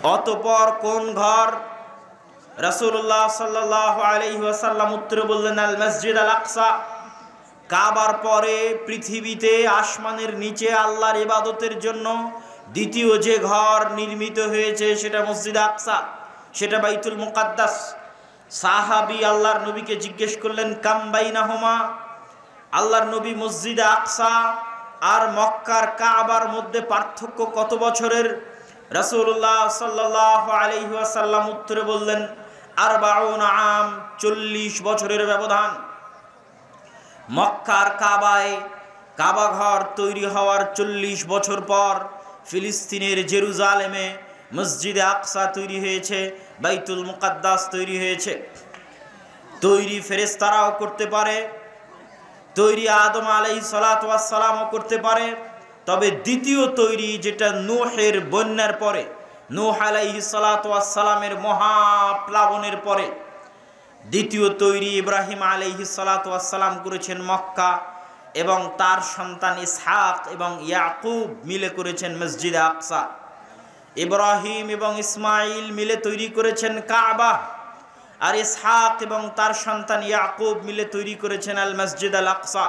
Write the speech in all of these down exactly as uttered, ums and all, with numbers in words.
অতঃপর কোন ঘর? রাসূলুল্লাহ সাল্লাল্লাহু আলাইহি ওয়াসাল্লাম উত্তরে বললেন, আল মসজিদ আল আকসা। কাবার পরে পৃথিবীতে আসমানের নিচে আল্লাহর ইবাদতের জন্য দ্বিতীয় যে ঘর নির্মিত হয়েছে সেটা মসজিদ আকসা, সেটা বাইতুল মুকাদ্দাস। সাহাবী আল্লাহর নবীকে জিজ্ঞেস করলেন, কাম বাইনাহুমা, আল্লাহর নবী মসজিদ আকসা আর মক্কার কাবার মধ্যে পার্থক্য কত বছরের? রাসূলুল্লাহ সাল্লাল্লাহু আলাইহি ওয়াসাল্লাম উত্তরে বললেন, আরবাউন আম, চল্লিশ বছরের ব্যবধান। মক্কার কাবায় কাবা ঘর তৈরি হওয়ার চল্লিশ বছর পর ফিলিস্তিনের জেরুজালেমে মসজিদে আকসা তৈরি হয়েছে, বাইতুল মুকাদ্দাস তৈরি হয়েছে। তৈরি ফেরেশতারাও করতে পারে, তৈরি আদম আলাইহিস সালাতু ওয়াস সালামও করতে পারে, তবে দ্বিতীয় তৈরি যেটা নূহের বন্যার পরে, নূহ আলাইহিস সালাতু ওয়াস সালামের মহাপ্লাবনের পরে দ্বিতীয় তৈরি ইব্রাহিম আলাইহিস সালাতু ওয়াস সালাম করেছেন মক্কা, এবং তার সন্তান ইসহাক এবং ইয়াকুব মিলে করেছেন মসজিদ আকসা। ইব্রাহিম এবং ইসমাইল মিলে তৈরি করেছেন কাবা, আর ইসহাক এবং তার সন্তান ইয়াকুব মিলে তৈরি করেছেন আল মসজিদ আল আকসা।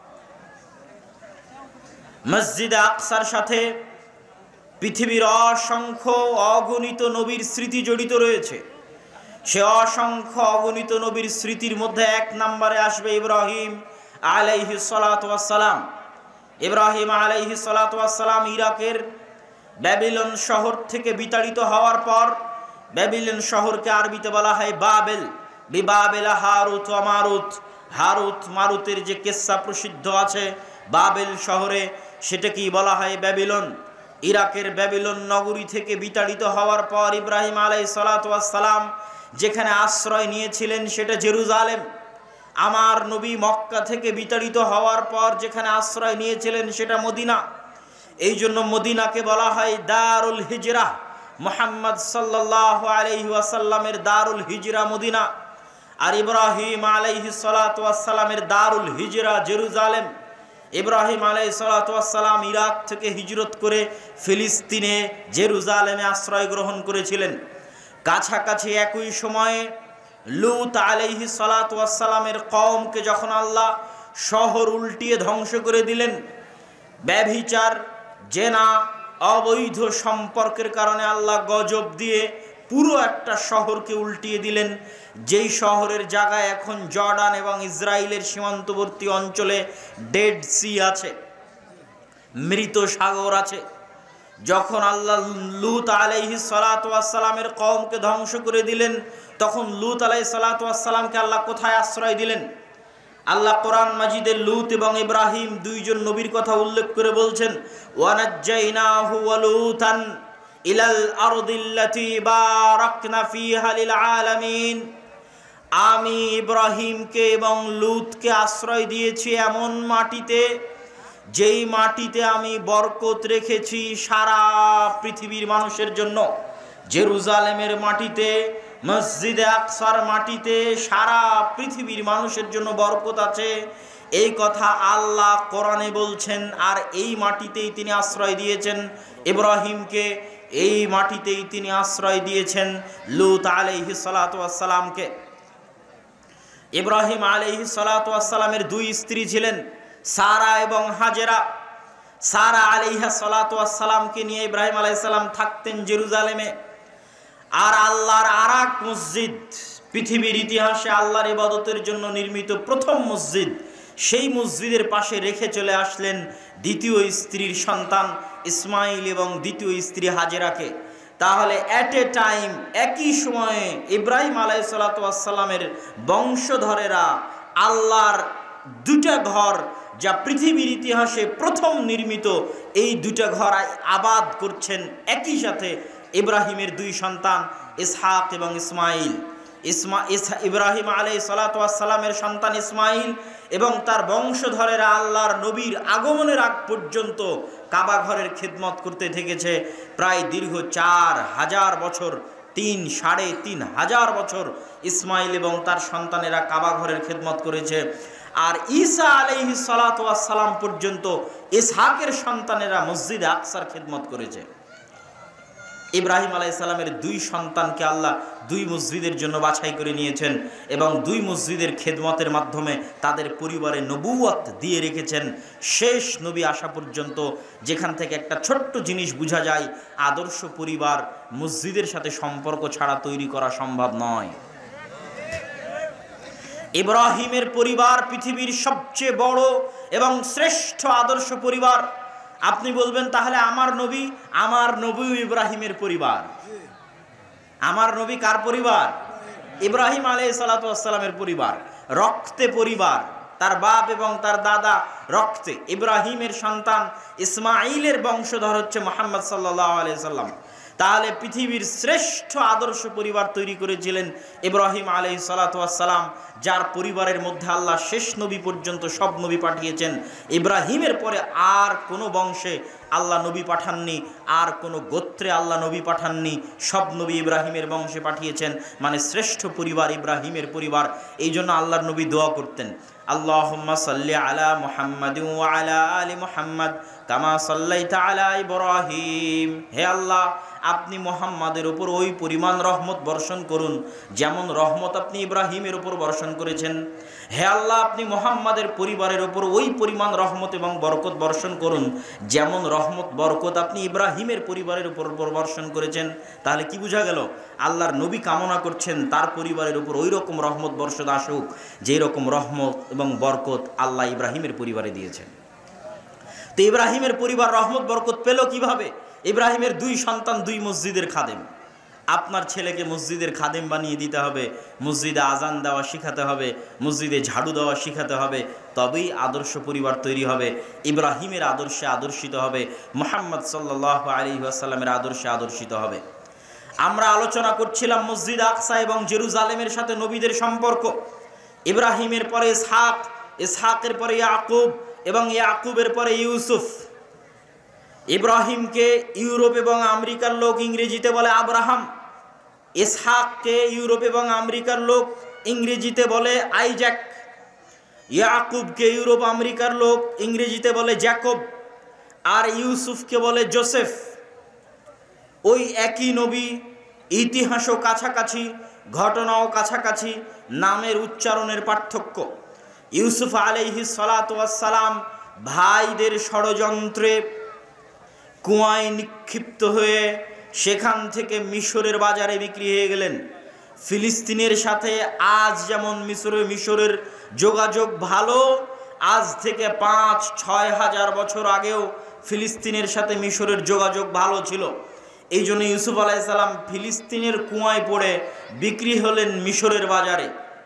মসজিদ আকসার সাথে পৃথিবীর অসংখ্য অগণিত নবীর স্মৃতি জড়িত রয়েছে। সে অসংখ্য অগণিত নবীর স্মৃতির মধ্যে এক নম্বরে আসবে ইব্রাহিম আলাইহিস সালাতু ওয়াস সালাম। ইব্রাহিম আলাইহিস সালাতু ওয়াস সালাম ইরাকের ব্যাবিলন শহর থেকে বিতাড়িত হওয়ার পর, ব্যাবিলন শহরকে আরবিতে বলা হয় বাবেল, বিবাবেল হারুত ওয়া মারুত। হারুত মারুতের যে কিসসা প্রসিদ্ধ আছে বাবেল শহরে, সেটাকেই বলা হয় ব্যাবিলন। ইরাকের ব্যাবিলন নগরী থেকে বিতাড়িত হওয়ার পর ইব্রাহিম আলাইহিস সালাতু ওয়াস সালাম যেখানে আশ্রয় নিয়েছিলেন সেটা জেরুজালেম। আমার নবী মক্কা থেকে বিতাড়িত হওয়ার পর যেখানে আশ্রয় নিয়েছিলেন সেটা মদিনা। এই জন্য মদিনাকে বলা হয় দারুল হিজরা। মুহাম্মদ সাল্লাল্লাহু আলাইহি ওয়াসাল্লামের দারুল হিজরা মদিনা, আর ইব্রাহিম আলাইহিস সালাতু ওয়াস সালামের দারুল হিজরা জেরুজালেম। ইব্রাহিম আলাইহিস সালাতু ওয়াস সালাম ইরাক থেকে হিজরত করে ফিলিস্তিনে জেরুজালেমে আশ্রয় গ্রহণ করেছিলেন। কাছাকাছি একই সময়ে লূত আলাইহিস সালাতু ওয়াস সালামের কওমকে যখন আল্লাহ শহর উল্টিয়ে ধ্বংস করে দিলেন, ব্যভিচার, জেনা, অবৈধ সম্পর্কের কারণে আল্লাহ গজব দিয়ে পুরো একটা শহরকে উল্টিয়ে দিলেন, যেই শহরের জায়গায় এখন জর্ডান এবং ইসরায়েলের সীমান্তবর্তী অঞ্চলে ডেড সি আছে, মৃত সাগর আছে। যখন আল্লাহ লূত আলাইহিস সালাতু ওয়াস সালামের কওমকে ধ্বংস করে দিলেন, তখন লূত আলাইহিস সালাতু ওয়াস সালামকে আল্লাহ কোথায় আশ্রয় দিলেন? আল্লাহ কোরআন মাজিদে লূত এবং ইব্রাহিম দুইজন নবীর কথা উল্লেখ করে বলছেন, ওয়ানাজ্জাইনাহু ওয়া লূতান ইলাল আরদিল্লাতী বারাকনা ফিহা লিল আলামিন। আমি ইব্রাহিমকে এবং লূতকে আশ্রয় দিয়েছি এমন মাটিতে, যেই মাটিতে আমি বরকত রেখেছি সারা পৃথিবীর মানুষের জন্য। জেরুজালেমের মাটিতে, মসজিদে আকসার মাটিতে সারা পৃথিবীর মানুষের জন্য বরকত আছে, এই কথা আল্লাহ কোরআনে বলছেন। আর এই মাটিতেই তিনি আশ্রয় দিয়েছেন ইব্রাহিমকে, এই মাটিতেই তিনি আশ্রয় দিয়েছেন লূত আলাইহিস সালাতু ওয়াস সালামকে। ইব্রাহিম আলাইহিস সালাতু ওয়াস সালামের দুই স্ত্রী ছিলেন, সারা এবং হাজেরা। সারা আলাইহিস সালাতু ওয়াস সালামকে নিয়ে ইব্রাহিম আলাইহিস সালাম থাকতেন জেরুজালেমে। আর আল্লাহর আরাক মসজিদ, পৃথিবীর ইতিহাসে আল্লাহর ইবাদতের জন্য নির্মিত প্রথম মসজিদ, সেই মসজিদের পাশে রেখে চলে আসলেন দ্বিতীয় স্ত্রীর সন্তান ইসমাইল এবং দ্বিতীয় স্ত্রী হাজেরাকে। তাহলে অ্যাট এ টাইম একই সময়ে ইব্রাহিম আলাইহিস সালাতু ওয়াস সালামের বংশধরেরা আল্লাহর দুটা ঘর, যা পৃথিবীর ইতিহাসে প্রথম নির্মিত, এই দুটা ঘর আবাদ করছেন একই সাথে ইব্রাহিমের দুই সন্তান ইসহাক এবং ইসমাইল। ইসমা ইব্রাহিম আলাইহিস সালাতু ওয়াস সালামের সন্তান ইসমাইল এবং তার বংশধরেরা আল্লাহর নবীর আগমনের আগ পর্যন্ত কাবা ঘরের খিদমত করতে থেকেছে প্রায় দীর্ঘ চার হাজার বছর। তিন সাড়ে তিন হাজার বছর ইসমাইল এবং তার সন্তানেরা কাবা ঘরের খিদমত করেছে। আর ঈসা আলাইহিস সালাতু ওয়াস সালাম পর্যন্ত ইসহাকের সন্তানেরা মসজিদে আকসার খিদমত করেছে। ইব্রাহিম আলাইহিস সালামের দুই সন্তানকে আল্লাহ দুই মসজিদের জন্য বাছাই করে নিয়েছেন এবং দুই মসজিদের খেদমতের মাধ্যমে তাদের পরিবারে নবুয়ত দিয়ে রেখেছেন শেষ নবী আসা পর্যন্ত। যেখান থেকে একটা ছোট্ট জিনিস বোঝা যায়, আদর্শ পরিবার মসজিদের সাথে সম্পর্ক ছাড়া তৈরি করা সম্ভব নয়। ইব্রাহিমের পরিবার পৃথিবীর সবচেয়ে বড় এবং শ্রেষ্ঠ আদর্শ পরিবার। আপনি বলবেন তাহলে আমার নবী, আমার নবী ইব্রাহিমের পরিবার। আমার নবী কার পরিবার? ইব্রাহিম আলাইহিস সালাতু ওয়াস সালামের পরিবার, রক্তে পরিবার, তার বাপ এবং তার দাদা রক্তে। ইব্রাহিমের সন্তান ইসমাঈলের বংশধর হচ্ছে মুহাম্মদ সাল্লাল্লাহু আলাইহি সাল্লাম। তাহলে পৃথিবীর শ্রেষ্ঠ আদর্শ পরিবার তৈরি করেছিলেন ইব্রাহিম আলাইহিস সালাতু ওয়াস সালাম, যার পরিবারের মধ্যে আল্লাহ শেষ নবী পর্যন্ত সব নবী পাঠিয়েছেন। ইব্রাহিমের পরে আর কোনো বংশে আল্লাহ নবী পাঠাননি, আর কোনো গোত্রে আল্লাহ নবী পাঠাননি, সব নবী ইব্রাহিমের বংশে পাঠিয়েছেন। মানে শ্রেষ্ঠ পরিবার ইব্রাহিমের পরিবার। এই জন্য আল্লাহর নবী দোয়া করতেন, আল্লাহুম্মা সাল্লি আলা মুহাম্মাদিন ওয়া আলা আলি মুহাম্মাদ কামা সাল্লাইতা আলা ইব্রাহিম। হে আল্লাহ, আপনি মুহাম্মাদের উপর ওই পরিমাণ রহমত বর্ষণ করুন যেমন রহমত আপনি ইব্রাহিমের উপর বর্ষণ করেছেন। হে আল্লাহ, আপনি মুহাম্মাদের পরিবারের উপর ওই পরিমাণ রহমত এবং বরকত বর্ষণ করুন যেমন রহমত বরকত আপনি ইব্রাহিমের পরিবারের উপর বর্ষণ করেছেন। তাহলে কি বোঝা গেল? আল্লাহর নবী কামনা করছেন তার পরিবারের উপর ওই রকম রহমত বর্ষণ আসুক যেই রকম রহমত এবং বরকত আল্লাহ ইব্রাহিমের পরিবারে দিয়েছেন। তো ইব্রাহিমের পরিবার রহমত বরকত পেল কিভাবে? ইব্রাহিমের দুই সন্তান দুই মসজিদের খাদেম। আপনার ছেলেকে মসজিদের খাদেম বানিয়ে দিতে হবে, মসজিদে আজান দেওয়া শিখাতে হবে, মসজিদে ঝাড়ু দেওয়া শিখাতে হবে, তবেই আদর্শ পরিবার তৈরি হবে। ইব্রাহিমের আদর্শে আদর্শিত হবে, মুহাম্মদ সাল্লাল্লাহু আলাইহি ওয়াসাল্লামের আদর্শে আদর্শিত হবে। আমরা আলোচনা করছিলাম মসজিদ আকসা এবং জেরুজালেমের সাথে নবীদের সম্পর্ক। ইব্রাহিমের পরে ইসহাক, ইসহাকের পরে ইয়াকুব এবং ইয়াকুবের পরে ইউসুফ। ইব্রাহিমকে ইউরোপ এবং আমেরিকার লোক ইংরেজিতে বলে আব্রাহাম, ইসহাককে ইউরোপ এবং আমেরিকার লোক ইংরেজিতে বলে আইজ্যাক, ইয়াকুবকে ইউরোপ আমেরিকার লোক ইংরেজিতে বলে জ্যাকব, আর ইউসুফকে বলে জোসেফ। ওই একই নবী, ইতিহাসও কাছাকাছি, ঘটনাও কাছাকাছি, নামের উচ্চারণের পার্থক্য। ইউসুফ আলাইহিস সালাতু ওয়াস সালাম ভাইদের ষড়যন্ত্রে কুয়ায় নিক্ষিপ্ত হয়ে সেখান থেকে মিশরের বাজারে বিক্রি হয়ে গেলেন। ফিলিস্তিনের সাথে আজ যেমন মিশরে মিশরের যোগাযোগ ভালো, আজ থেকে পাঁচ ছয় হাজার বছর আগেও ফিলিস্তিনের সাথে মিশরের যোগাযোগ ভালো ছিল। এই জন্য ইউসুফ আলাইহিস সালাম ফিলিস্তিনের কুয়ায় পড়ে বিক্রি হলেন মিশরের বাজারে।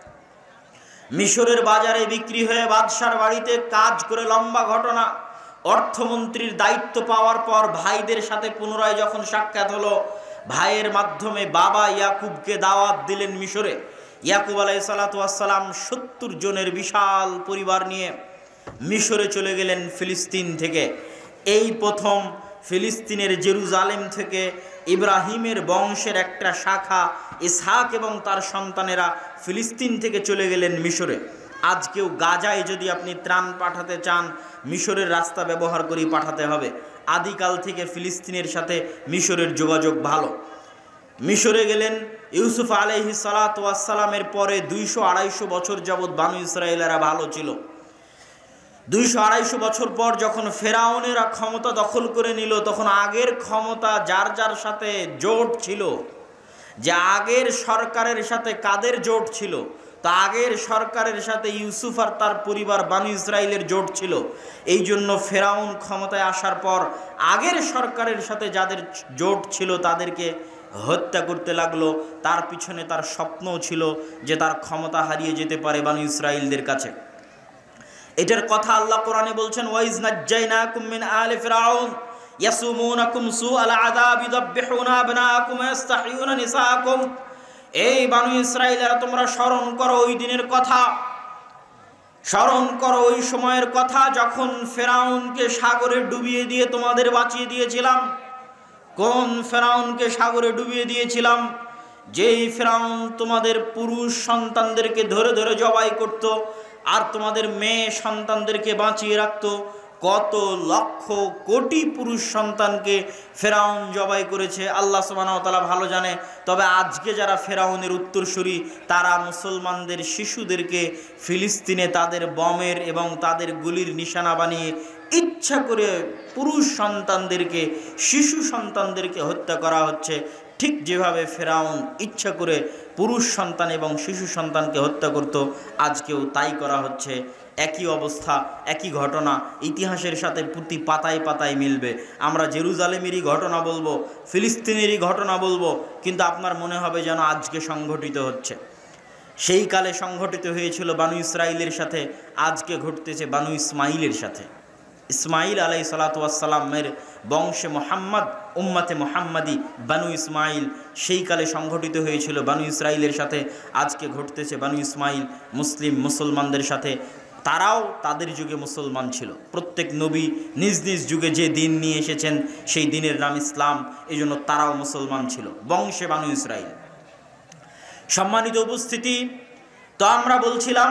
মিশরের বাজারে বিক্রি হয়ে বাদশার বাড়িতে কাজ করে, লম্বা ঘটনা। অর্থমন্ত্রীর দায়িত্ব পাওয়ার পর ভাইদের সাথে পুনরায় যখন সাক্ষাৎ হলো, ভাইয়ের মাধ্যমে বাবা ইয়াকুবকে দাওয়াত দিলেন মিশরে। ইয়াকুব আলাইহিস সালাতু ওয়াস সালাম সত্তর জনের বিশাল পরিবার নিয়ে মিশরে চলে গেলেন ফিলিস্তিন থেকে। এই প্রথম ফিলিস্তিনের জেরুজালেম থেকে ইব্রাহিমের বংশের একটা শাখা ইসহাক এবং তার সন্তানেরা ফিলিস্তিন থেকে চলে গেলেন মিশরে। আজকেও গাজায় যদি আপনি ত্রাণ পাঠাতে চান, মিশরের রাস্তা ব্যবহার করেই পাঠাতে হবে। আদিকাল থেকে ফিলিস্তিনের সাথে মিশরের যোগাযোগ ভালো। মিশরে গেলেন ইউসুফ আলাইহিস সালাতু ওয়াস সালামের পরে দুইশো আড়াইশো বছর যাবৎ বানু ইসরায়েলেরা ভালো ছিল। দুইশো আড়াইশো বছর পর যখন ফেরাউনেরা ক্ষমতা দখল করে নিল, তখন আগের ক্ষমতা যার যার সাথে জোট ছিল, যে আগের সরকারের সাথে কাদের জোট ছিল, তা আগের সরকারের সাথে ইউসুফ আর তার পরিবার বানু ইসরায়েলের জোট ছিল। এই জন্য ফেরাউন ক্ষমতায় আসার পর আগের সরকারের সাথে যাদের জোট ছিল তাদেরকে হত্যা করতে লাগলো। তার পিছনে তার স্বপ্নও ছিল যে তার ক্ষমতা হারিয়ে যেতে পারে বানু ইসরায়েলদের কাছে। এটার কথা আল্লাহ কোরআনে বলছেন, ওয়াইজ নাজ্জাইনাকুম মিন আলি ফিরাউন ইয়াসুমুনাকুম সুআল আযাব ইযাববিহুনা আবনাকুম ওয়ায়াস্তাহিয়ুনা নিসাআকুম। এই বানু ইসরায়েলরা, তোমরা স্মরণ করো ওই দিনের কথা, স্মরণ করো ওই সময়ের কথা যখন ফেরাউনকে সাগরে ডুবিয়ে দিয়ে তোমাদের বাঁচিয়ে দিয়েছিলাম। কোন ফেরাউনকে সাগরে ডুবিয়ে দিয়েছিলাম? যেই ফেরাউন তোমাদের পুরুষ সন্তানদেরকে ধরে ধরে জবাই করত আর তোমাদের মেয়ে সন্তানদেরকে বাঁচিয়ে রাখত। কত লক্ষ কোটি পুরুষ সন্তানকে ফেরাউন জবাই করেছে আল্লাহ সুবহানাহু ওয়া তাআলা ভালো জানে। তবে আজকে যারা ফেরাউনের উত্তরসূরি তারা মুসলমানদের শিশুদেরকে ফিলিস্তিনে তাদের বমের এবং তাদের গুলির নিশানা বানিয়ে ইচ্ছা করে পুরুষ সন্তানদেরকে শিশু সন্তানদেরকে হত্যা করা হচ্ছে। ঠিক যেভাবে ফেরাউন ইচ্ছা করে পুরুষ সন্তান এবং শিশু সন্তানকে হত্যা করত, আজকেও তাই করা হচ্ছে। একই অবস্থা, একই ঘটনা ইতিহাসের সাথে প্রতি পাতায় পাতায় মিলবে। আমরা জেরুজালেমেরই ঘটনা বলবো, ফিলিস্তিনেরই ঘটনা বলবো, কিন্তু আপনার মনে হবে যেন আজকে সংঘটিত হচ্ছে। সেই কালে সংঘটিত হয়েছিল বানু ইসরাইলের সাথে, আজকে ঘটতেছে বানু ইসমাইলের সাথে। ইসমাইল আলাইহিস সালাতু ওয়াস সালামের বংশে মোহাম্মদ, উম্মতে মোহাম্মদী বানু ইসমাইল সেই কালে সংঘটিত হয়েছিল বানু ইসরাইলের সাথে, আজকে ঘটতেছে বানু ইসমাইল মুসলিম মুসলমানদের সাথে। তারাও তাদের যুগে মুসলমান ছিল। প্রত্যেক নবী নিজ নিজ যুগে যে দিন নিয়ে এসেছেন সেই দিনের নাম ইসলাম, এই জন্য তারাও মুসলমান ছিল, বংশে বানু ইসরাইল। সম্মানিত উপস্থিতি, তো আমরা বলছিলাম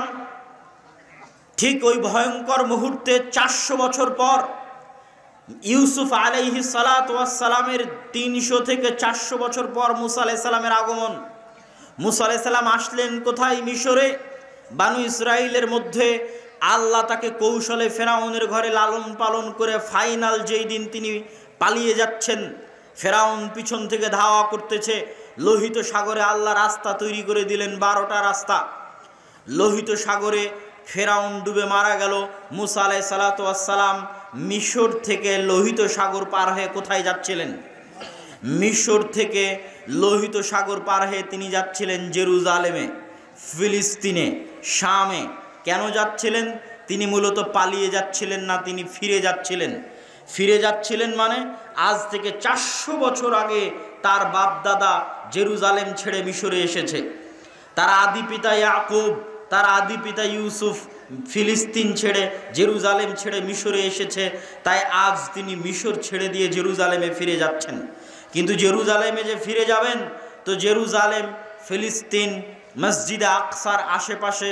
ঠিক ওই ভয়ঙ্কর মুহূর্তে চারশো বছর পর ইউসুফ আলাইহিস সালাতু ওয়াস সালামের তিনশো থেকে চারশো বছর পর মুসা আলাইহিস সালামের আগমন। মুসা আলাইহিস সালাম আসলেন কোথায়? মিশরে। বানু ইসরাইলের মধ্যে আল্লাহ তাকে কৌশলে ফেরাউনের ঘরে লালন পালন করে ফাইনাল যেই দিন তিনি পালিয়ে যাচ্ছেন, ফেরাউন পিছন থেকে ধাওয়া করতেছে, লোহিত সাগরে আল্লাহ রাস্তা তৈরি করে দিলেন, বারোটা রাস্তা। লোহিত সাগরে ফেরাউন ডুবে মারা গেল। মুসা আলাইহিস সালাতু ওয়াস সালাম মিশর থেকে লোহিত সাগর পার হয়ে কোথায় যাচ্ছিলেন? মিশর থেকে লোহিত সাগর পার হয়ে তিনি যাচ্ছিলেন জেরুজালেমে, ফিলিস্তিনে, শামে। কেন যাচ্ছিলেন? তিনি মূলত পালিয়ে যাচ্ছিলেন না, তিনি ফিরে যাচ্ছিলেন। ফিরে যাচ্ছিলেন মানে আজ থেকে চারশো বছর আগে তার বাপ দাদা জেরুজালেম ছেড়ে মিশরে এসেছে। তার আদি পিতা ইয়াকুব, তার আদি পিতা ইউসুফ ফিলিস্তিন ছেড়ে জেরুজালেম ছেড়ে মিশরে এসেছে। তাই আজ তিনি মিশর ছেড়ে দিয়ে জেরুজালেমে ফিরে যাচ্ছেন। কিন্তু জেরুজালেমে যে ফিরে যাবেন, তো জেরুজালেম, ফিলিস্তিন, মসজিদে আকসার আশেপাশে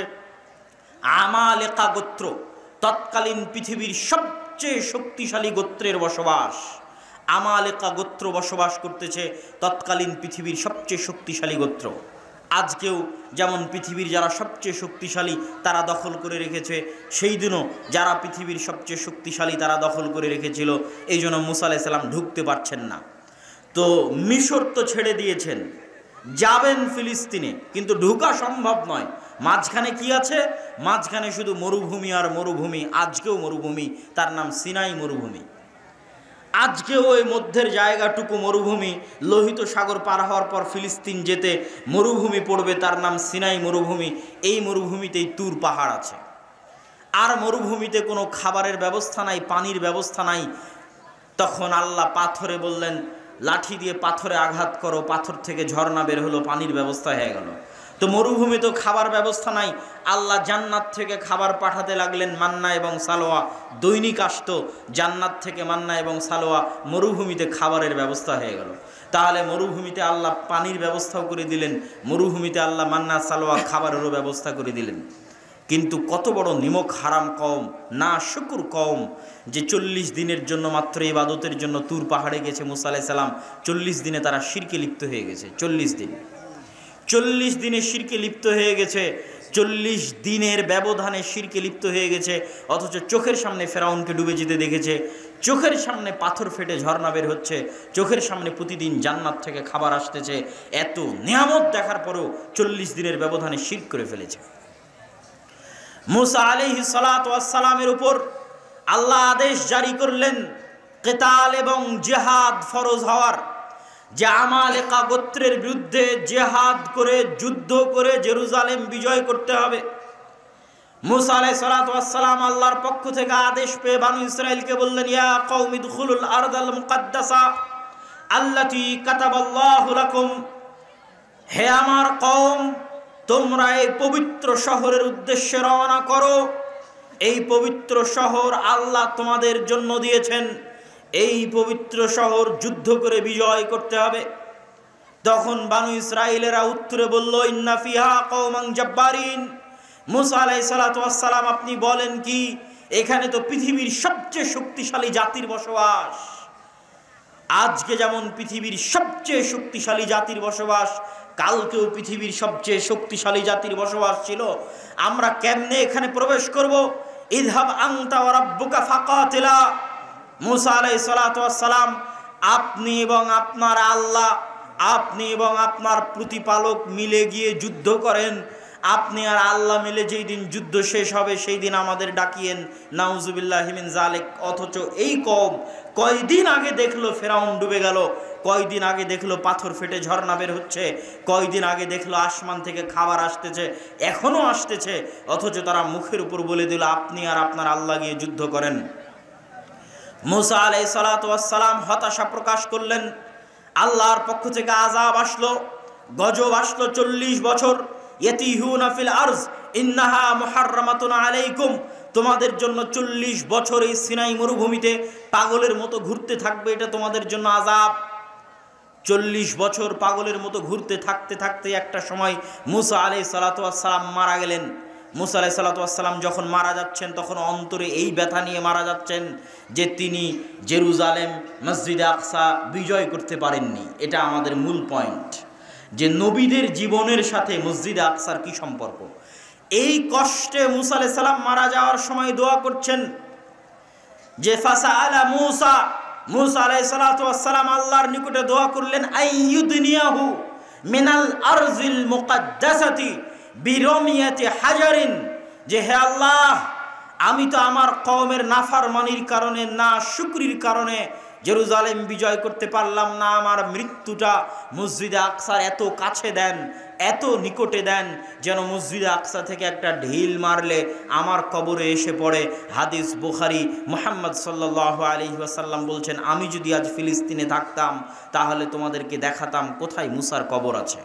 আমালেকা গোত্র, তৎকালীন পৃথিবীর সবচেয়ে শক্তিশালী গোত্রের বসবাস। আমালেকা গোত্র বসবাস করতেছে, তৎকালীন পৃথিবীর সবচেয়ে শক্তিশালী গোত্র। আজকেও যেমন পৃথিবীর যারা সবচেয়ে শক্তিশালী তারা দখল করে রেখেছে, সেই দিনও যারা পৃথিবীর সবচেয়ে শক্তিশালী তারা দখল করে রেখেছিল। এই জন্য মুসা আলাইহিস সালাম ঢুকতে পারছেন না। তো মিশর তো ছেড়ে দিয়েছেন, যাবেন ফিলিস্তিনে, কিন্তু ঢোকা সম্ভব নয়। মাঝখানে কি আছে? মাঝখানে শুধু মরুভূমি আর মরুভূমি। আজকেও মরুভূমি, তার নাম সিনাই মরুভূমি। আজকেও ওই মধ্যের জায়গাটুকু মরুভূমি। লোহিত সাগর পার হওয়ার পর ফিলিস্তিন যেতে মরুভূমি পড়বে, তার নাম সিনাই মরুভূমি। এই মরুভূমিতেই তুর পাহাড় আছে। আর মরুভূমিতে কোনো খাবারের ব্যবস্থা নাই, পানির ব্যবস্থা নাই। তখন আল্লাহ পাথরে বললেন, লাঠি দিয়ে পাথরে আঘাত করো, পাথর থেকে ঝর্ণা বের হলো, পানির ব্যবস্থা হয়ে গেল। তো মরুভূমি তো খাবার ব্যবস্থা নাই, আল্লাহ জান্নাত থেকে খাবার পাঠাতে লাগলেন, মান্না এবং সালোয়া। দৈনিক আসতো জান্নাত থেকে মান্না এবং সালোয়া, মরুভূমিতে খাবারের ব্যবস্থা হয়ে গেল। তাহলে মরুভূমিতে আল্লাহ পানির ব্যবস্থাও করে দিলেন, মরুভূমিতে আল্লাহ মান্না সালোয়া খাবারেরও ব্যবস্থা করে দিলেন। কিন্তু কত বড় নিমক হারাম কওম, না শুকুর কওম, যে চল্লিশ দিনের জন্য মাত্র ইবাদতের জন্য তুর পাহাড়ে গেছে মুসা আলাইহিস সালাম। চল্লিশ দিনে তারা শিরকে লিপ্ত হয়ে গেছে। চল্লিশ দিন চল্লিশ দিনে শিরকে লিপ্ত হয়ে গেছে। চল্লিশ দিনের ব্যবধানে শিরকে লিপ্ত হয়ে গেছে, অথচ চোখের সামনে ফেরাউনকে ডুবে যেতে দেখেছে, চোখের সামনে পাথর ফেটে ঝর্ণা বের হচ্ছে, চোখের সামনে প্রতিদিন জান্নাত থেকে খাবার আসতেছে। এত নিয়ামত দেখার পরেও চল্লিশ দিনের ব্যবধানে শিরক করে ফেলেছে। মুসা আলাইহিস সালাতু ওয়াস সালামের উপর আল্লাহ আদেশ জারি করলেন কিতাল এবং জিহাদ ফরজ হওয়ার, যে আমালেকা গোত্রের বিরুদ্ধে জিহাদ করে, যুদ্ধ করে জেরুজালেম বিজয় করতে হবে। মুসা আলাইহিস সালাতু ওয়াস সালাম আল্লাহর পক্ষ থেকে আদেশ পেয়ে বানু ইসরাইলকে বললেন, ইয়া কওমি দুখুলুল আরদাল মুকাদ্দাসা আল্লাতী কাতাবাল্লাহু লাকুম, হে আমার কওম, তোমরা এই পবিত্র শহরের উদ্দেশ্যে রওনা করো। এই পবিত্র শহর আল্লাহ তোমাদের জন্য দিয়েছেন, এই পবিত্র শহর যুদ্ধ করে বিজয় করতে হবে। তখন বানু ইসরাইলেরা উত্তরে বলল, ইন্না ফিহা কওমান জাব্বারিন। মুসা আলাইহিস সালাতু ওয়াস সালাম, আপনি বলেন কি? এখানে তো পৃথিবীর সবচেয়ে শক্তিশালী জাতির বসবাস। আজকে যেমন পৃথিবীর সবচেয়ে শক্তিশালী জাতির বসবাস, কালকেও পৃথিবীর সবচেয়ে শক্তিশালী জাতির বসবাস ছিল। আমরা কেমনে এখানে প্রবেশ করব? ইযহাব আনতা ওয়া রাব্বুকা ফাকাতিলা। মূসা আলাইহিস সালাতু ওয়াস সালাম, আপনি এবং আপনার আল্লাহ, আপনি এবং আপনার প্রতিপালক মিলে গিয়ে যুদ্ধ করেন। আপনি আর আল্লাহ মিলে যেই দিন যুদ্ধ শেষ হবে সেই দিন আমাদের ডাকিয়েন। নাউজুবিল্লাহি মিন যালিক। অথচ এই কওম কয়দিন আগে দেখলো ফেরাউন ডুবে গেল, কয়দিন আগে দেখলো পাথর ফেটে ঝর্ণা বের হচ্ছে, কয়দিন আগে দেখলো আসমান থেকে খাবার আসতেছে, এখনো আসতেছে, অথচ তারা মুখের উপর বলে দিল আপনি আর আপনার আল্লাহ গিয়ে যুদ্ধ করেন। মূসা আলাইহিস সালাতু ওয়াস সালাম হতাশা প্রকাশ করলেন। আল্লাহর পক্ষ থেকে আযাব আসলো, গজব আসলো চল্লিশ বছর। ইয়াতিহুনা ফিল আরজ ইন্নাহা মুহাররামাতুন আলাইকুম। তোমাদের জন্য চল্লিশ বছর এই সিনাই মরুভূমিতে পাগলের মতো ঘুরতে থাকবে, এটা তোমাদের জন্য আযাব। চল্লিশ বছর পাগলের মতো ঘুরতে থাকতে থাকতে একটা সময় মূসা আলাইহিস সালাতু ওয়াস সালাম মারা গেলেন। মূসা আলাইহিস সালাতু ওয়াস সালাম যখন মারা যাচ্ছেন তখন অন্তরে এই ব্যথা নিয়ে মারা যাচ্ছেন যে তিনি জেরুজালেম, মসজিদে আকসা বিজয় করতে পারেননি। এটা আমাদের মূল পয়েন্ট, যে নবীদের জীবনের সাথে মসজিদে আকসার কি সম্পর্ক। এই কষ্টে মূসা আলাইহিস সালাম মারা যাওয়ার সময় দোয়া করছেন যে ফাসাআলা মূসা, মূসা আলাইহিস সালাতু ওয়াস সালাম আল্লাহর নিকটে দোয়া করলেন আইয়ুদনিয়াহু মিনাল আরজিল মুকাদ্দাসাতি বিরমিয়াতি হাজারিন, যে হে আল্লাহ, আমি তো আমার কওমের নাফরমানির কারণে, না শুকরির কারণে জেরুজালেম বিজয় করতে পারলাম না। আমার মৃত্যুটা মসজিদে আকসার এত কাছে দেন, এত নিকটে দেন, যেন মসজিদে আকসা থেকে একটা ঢিল মারলে আমার কবরে এসে পড়ে। হাদিস বুখারী। মুহাম্মদ সাল্লাল্লাহু আলাইহি ওয়াসাল্লাম বলছেন, আমি যদি আজ ফিলিস্তিনে থাকতাম তাহলে তোমাদেরকে দেখাতাম কোথায় মুসার কবর আছে।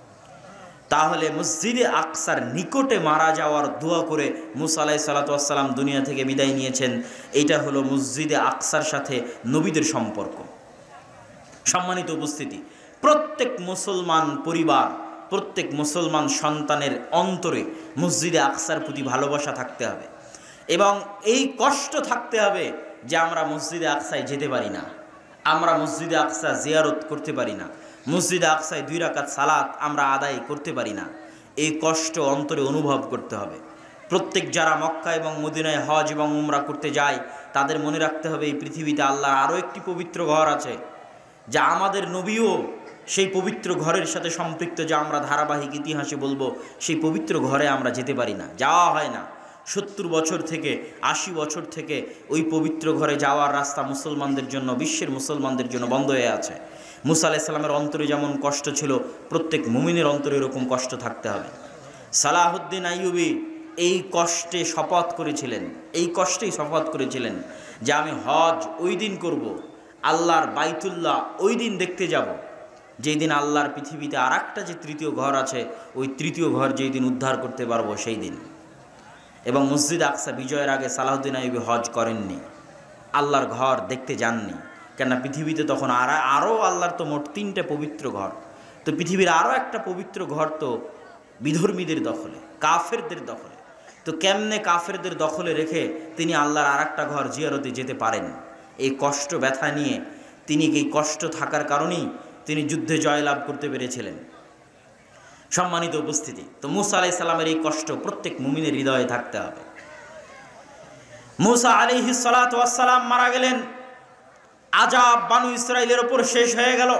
তাহলে মসজিদে আকসার নিকটে মারা যাওয়ার দোয়া করে মূসা আলাইহিস সালাতু ওয়াস সালাম দুনিয়া থেকে বিদায় নিয়েছেন। এইটা হলো মসজিদে আকসার সাথে নবীদের সম্পর্ক। সম্মানিত উপস্থিতি, প্রত্যেক মুসলমান পরিবার, প্রত্যেক মুসলমান সন্তানের অন্তরে মসজিদে আকসার প্রতি ভালোবাসা থাকতে হবে এবং এই কষ্ট থাকতে হবে যে আমরা মসজিদে আকসায় যেতে পারি না, আমরা মসজিদে আকসা জিয়ারত করতে পারি না, মসজিদে আকসায় দুই রাকাত সালাত আমরা আদায় করতে পারি না। এই কষ্ট অন্তরে অনুভব করতে হবে। প্রত্যেক যারা মক্কা এবং মদিনায় হজ এবং উমরা করতে যায় তাদের মনে রাখতে হবে এই পৃথিবীতে আল্লাহর আরও একটি পবিত্র ঘর আছে, যা আমাদের নবীও সেই পবিত্র ঘরের সাথে সম্পৃক্ত, যা আমরা ধারাবাহিক ইতিহাসে বলবো। সেই পবিত্র ঘরে আমরা যেতে পারি না, যাওয়া হয় না। সত্তর বছর থেকে আশি বছর থেকে ওই পবিত্র ঘরে যাওয়ার রাস্তা মুসলমানদের জন্য, বিশ্বের মুসলমানদের জন্য বন্ধ হয়ে আছে। মূসা আলাইহিস সালামের অন্তরে যেমন কষ্ট ছিল, প্রত্যেক মুমিনের অন্তরে এরকম কষ্ট থাকতে হবে। সালাহুদ্দিন আইয়ুবী এই কষ্টে শপথ করেছিলেন, এই কষ্টেই শপথ করেছিলেন যে আমি হজ ওই দিন করব, আল্লাহর বাইতুল্লাহ ওই দিন দেখতে যাব যেই দিন আল্লাহর পৃথিবীতে আর একটা যে তৃতীয় ঘর আছে, ওই তৃতীয় ঘর যেই দিন উদ্ধার করতে পারবো সেই দিন। এবং মসজিদ আকসা বিজয়ের আগে সালাহুদ্দিন আইয়ুবী হজ করেননি, আল্লাহর ঘর দেখতে যাননি। কেননা পৃথিবীতে তখন আর আরও আল্লাহর তো মোট তিনটে পবিত্র ঘর, তো পৃথিবীর আরও একটা পবিত্র ঘর তো বিধর্মীদের দখলে, কাফেরদের দখলে। তো কেমনে কাফেরদের দখলে রেখে তিনি আল্লাহর আর একটা ঘর জিয়ারতে যেতে পারেন? এই কষ্ট ব্যথা নিয়ে তিনি, এই কষ্ট থাকার কারণেই তিনি যুদ্ধে জয়লাভ করতে পেরেছিলেন। সম্মানিত উপস্থিতি, তো মূসা আলাইহিস সালামের এই কষ্ট প্রত্যেক মুমিনের হৃদয়ে থাকতে হবে। মূসা আলাইহিস সালাতু ওয়াস সালাম মারা গেলেন, আযাব বানু ইসরাইলের উপর শেষ হয়ে গেল।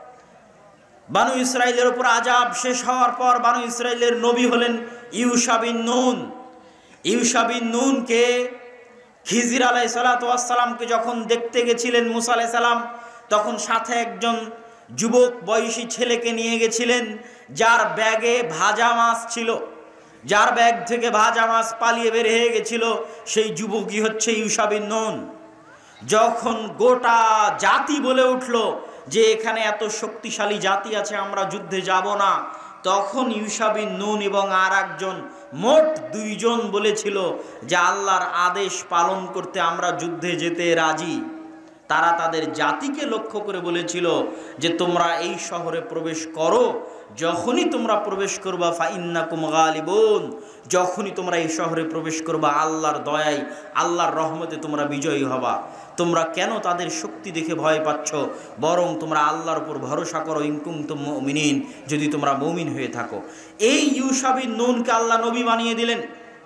বানু ইসরাইলের উপর আযাব শেষ হওয়ার পর বানু ইসরাইলের নবী হলেন ইউশা বিন নুন। ইউশা বিন নুনকে খিজির আলাইহিস সালাতু ওয়াস সালামকে যখন দেখতে গেছিলেন মূসা আলাইহিস সালাম, তখন সাথে একজন যুবক বয়সী ছেলেকে নিয়ে গেছিলেন, যার ব্যাগে ভাজা মাছ ছিল, যার ব্যাগ থেকে ভাজা মাছ পালিয়ে বের হয়ে গেছিল। সেই যুবকই হচ্ছে ইউশা বিন নুন। যখন গোটা জাতি বলে উঠল যে এখানে এত শক্তিশালী জাতি আছে, আমরা যুদ্ধে যাব না, তখন ইউশা বিন নুন এবং আর একজন, মোট দুইজন বলেছিল যে আল্লাহর আদেশ পালন করতে আমরা যুদ্ধে যেতে রাজি। তারা তাদের জাতিকে লক্ষ্য করে বলেছিল যে তোমরা এই শহরে প্রবেশ করো, যখনই তোমরা প্রবেশ করবা ফাইন্নাকুম গালিবুন, যখনই তোমরা এই শহরে প্রবেশ করবা আল্লাহর দয়ায় আল্লাহর রহমতে তোমরা বিজয়ী হবা। তোমরা কেন তাদের শক্তি দেখে ভয় পাচ্ছ? বরং তোমরা আল্লাহর উপর ভরসা করো, ইন কুনতুম মুমিনিন, যদি তোমরা মুমিন হয়ে থাকো। এই ইউশা বিন নুনকে আল্লাহ নবী বানিয়ে দিলেন।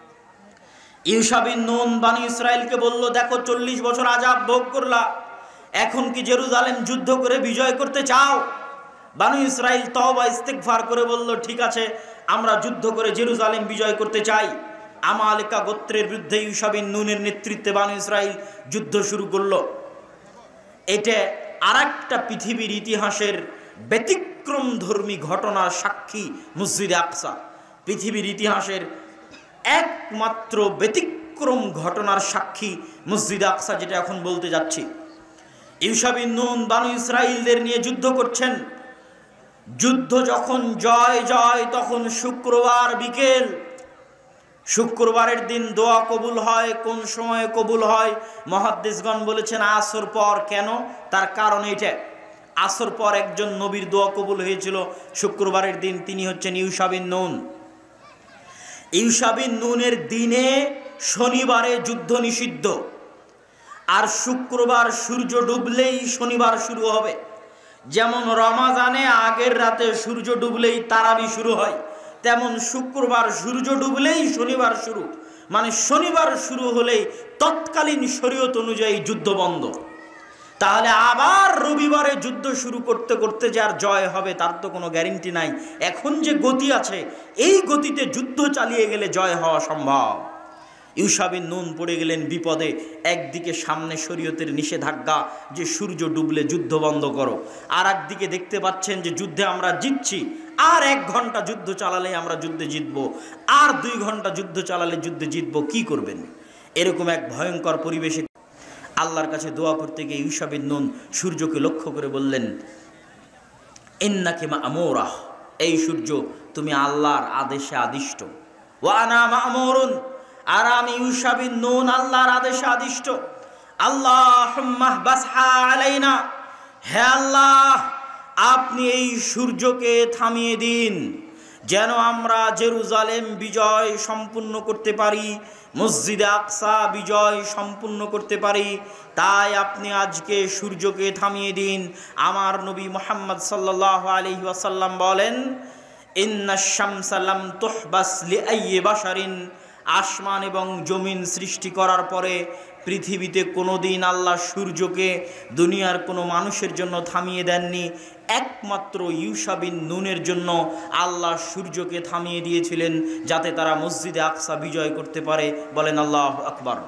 ইউশা বিন নুন বানি ইসরাইলকে বলল, দেখো চল্লিশ বছর আযাব ভোগ করলা, এখন কি জেরুজালেম যুদ্ধ করে বিজয় করতে চাও? বানি ইসরাইল তওবা ইস্তিগফার করে বলল, ঠিক আছে, আমরা যুদ্ধ করে জেরুজালেম বিজয় করতে চাই। আমালেকা গোত্রের বিরুদ্ধে ইউশা বিন নুনের নেতৃত্বে বানি ইসরাইল যুদ্ধ শুরু করলো। এটা আরেকটা পৃথিবীর ইতিহাসের ব্যতিক্রমধর্মী ঘটনার সাক্ষী মসজিদে আকসা। পৃথিবীর ইতিহাসের একমাত্র ব্যতিক্রম ঘটনার সাক্ষী মসজিদে আকসা, যেটা এখন বলতে যাচ্ছি। ইউশা বিন নুন বানু ইসরাইলদের নিয়ে যুদ্ধ করছেন। যুদ্ধ যখন জয় জয় তখন শুক্রবার বিকেল। শুক্রবারের দিন দোয়া কবুল হয়। কোন সময়ে কবুল হয়? মুহাদ্দিসগণ বলেছেন আসর পর। কেন? তার কারণ এটা, আসর পর একজন নবীর দোয়া কবুল হয়েছিল শুক্রবারের দিন, তিনি হচ্ছেন ইউশা বিন নুন। ইউশা বিন নুনের দিনে শনিবারে যুদ্ধ নিষিদ্ধ, আর শুক্রবার সূর্য ডুবলেই শনিবার শুরু হবে। যেমন রমাজানে আগের রাতে সূর্য ডুবলেই তারাবি শুরু হয়, তেমন শুক্রবার সূর্য ডুবলেই শনিবার শুরু। মানে শনিবার শুরু হলেই তৎকালীন শরীয়ত অনুযায়ী যুদ্ধ বন্ধ। তাহলে আবার রবিবারে যুদ্ধ শুরু করতে করতে যে আর জয় হবে তার তো কোনো গ্যারেন্টি নাই। এখন যে গতি আছে এই গতিতে যুদ্ধ চালিয়ে গেলে জয় হওয়া সম্ভব। ইউশা বিন নুন পড়ে গেলেন বিপদে। একদিকে সামনে শরীয়তের নিষেধাজ্ঞা যে সূর্য ডুবলে যুদ্ধ বন্ধ করো, আর একদিকে দেখতে পাচ্ছেন যে যুদ্ধে আমরা জিতছি, আর এক ঘন্টা যুদ্ধ চালালে আমরা যুদ্ধে জিতবো, আর দুই ঘন্টা যুদ্ধ চালালে যুদ্ধে জিতবো, কি করবেন? এরকম এক ভয়ঙ্কর পরিবেশে আল্লাহর কাছে দোয়া করতে গিয়ে ইউশা বিন নুন সূর্যকে লক্ষ্য করে বললেন, ইন্নাকি মা'মুরাহ, এই সূর্য তুমি আল্লাহর আদেশে আদিষ্ট। ওয়া আনা মা'মুরুন, আর আমি ইউশা বিন নুন আল্লাহর আদেশে আদিষ্ট। আল্লাহুম্মা বাসহা আলাইনা, হে আল্লাহ আপনি এই সূর্যকে থামিয়ে দিন, যেন আমরা জেরুজালেম বিজয় সম্পূর্ণ করতে পারি, মসজিদে আকসা বিজয় সম্পূর্ণ করতে পারি। তাই আপনি আজকে সূর্যকে থামিয়ে দিন। আমার নবী মুহাম্মদ সাল্লাল্লাহু আলাইহি ওয়াসাল্লাম বলেন, ইন্নাশ শামসা লাম তুহবাস লিআইয়ি বাশারিন, আসমান এবং জমিন সৃষ্টি করার পরে পৃথিবীতে কোনো দিন আল্লাহ সূর্যকে দুনিয়ার কোনো মানুষের জন্য থামিয়ে দেননি। একমাত্র ইউশা বিন নুনের জন্য আল্লাহ সূর্যকে থামিয়ে দিয়েছিলেন, যাতে তারা মসজিদে আকসা বিজয় করতে পারে। বলেন আল্লাহু আকবার।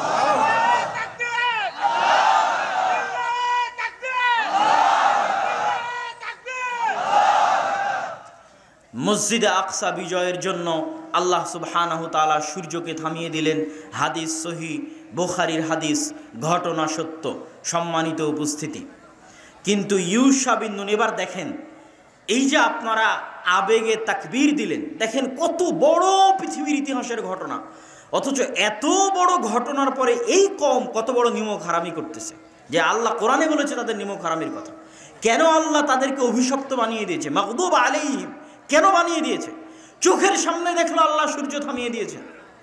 মসজিদে আকসা বিজয়ের জন্য আল্লাহ সুবহানাহু তাআলা সূর্যকে থামিয়ে দিলেন। হাদিস সহিহ, বুখারীর হাদিস, ঘটনা সত্য। সম্মানিত উপস্থিতি, কিন্তু ইউশা বিন নুন, এবার দেখেন এই যে আপনারা আবেগে তাকবীর দিলেন, দেখেন কত বড় পৃথিবীর ইতিহাসের ঘটনা, অথচ এত বড় ঘটনার পরে এই কম কত বড় নিমক হারামি করতেছে, যে আল্লাহ কোরআনে বলেছে তাদের নিমক হারামির কথা। কেন আল্লাহ তাদেরকে অভিশপ্ত বানিয়ে দিয়েছে? মাগদুব আলাইহিম কেন বানিয়ে দিয়েছে? চোখের সামনে দেখলো আল্লাহ সূর্য থামিয়ে দিয়েছে।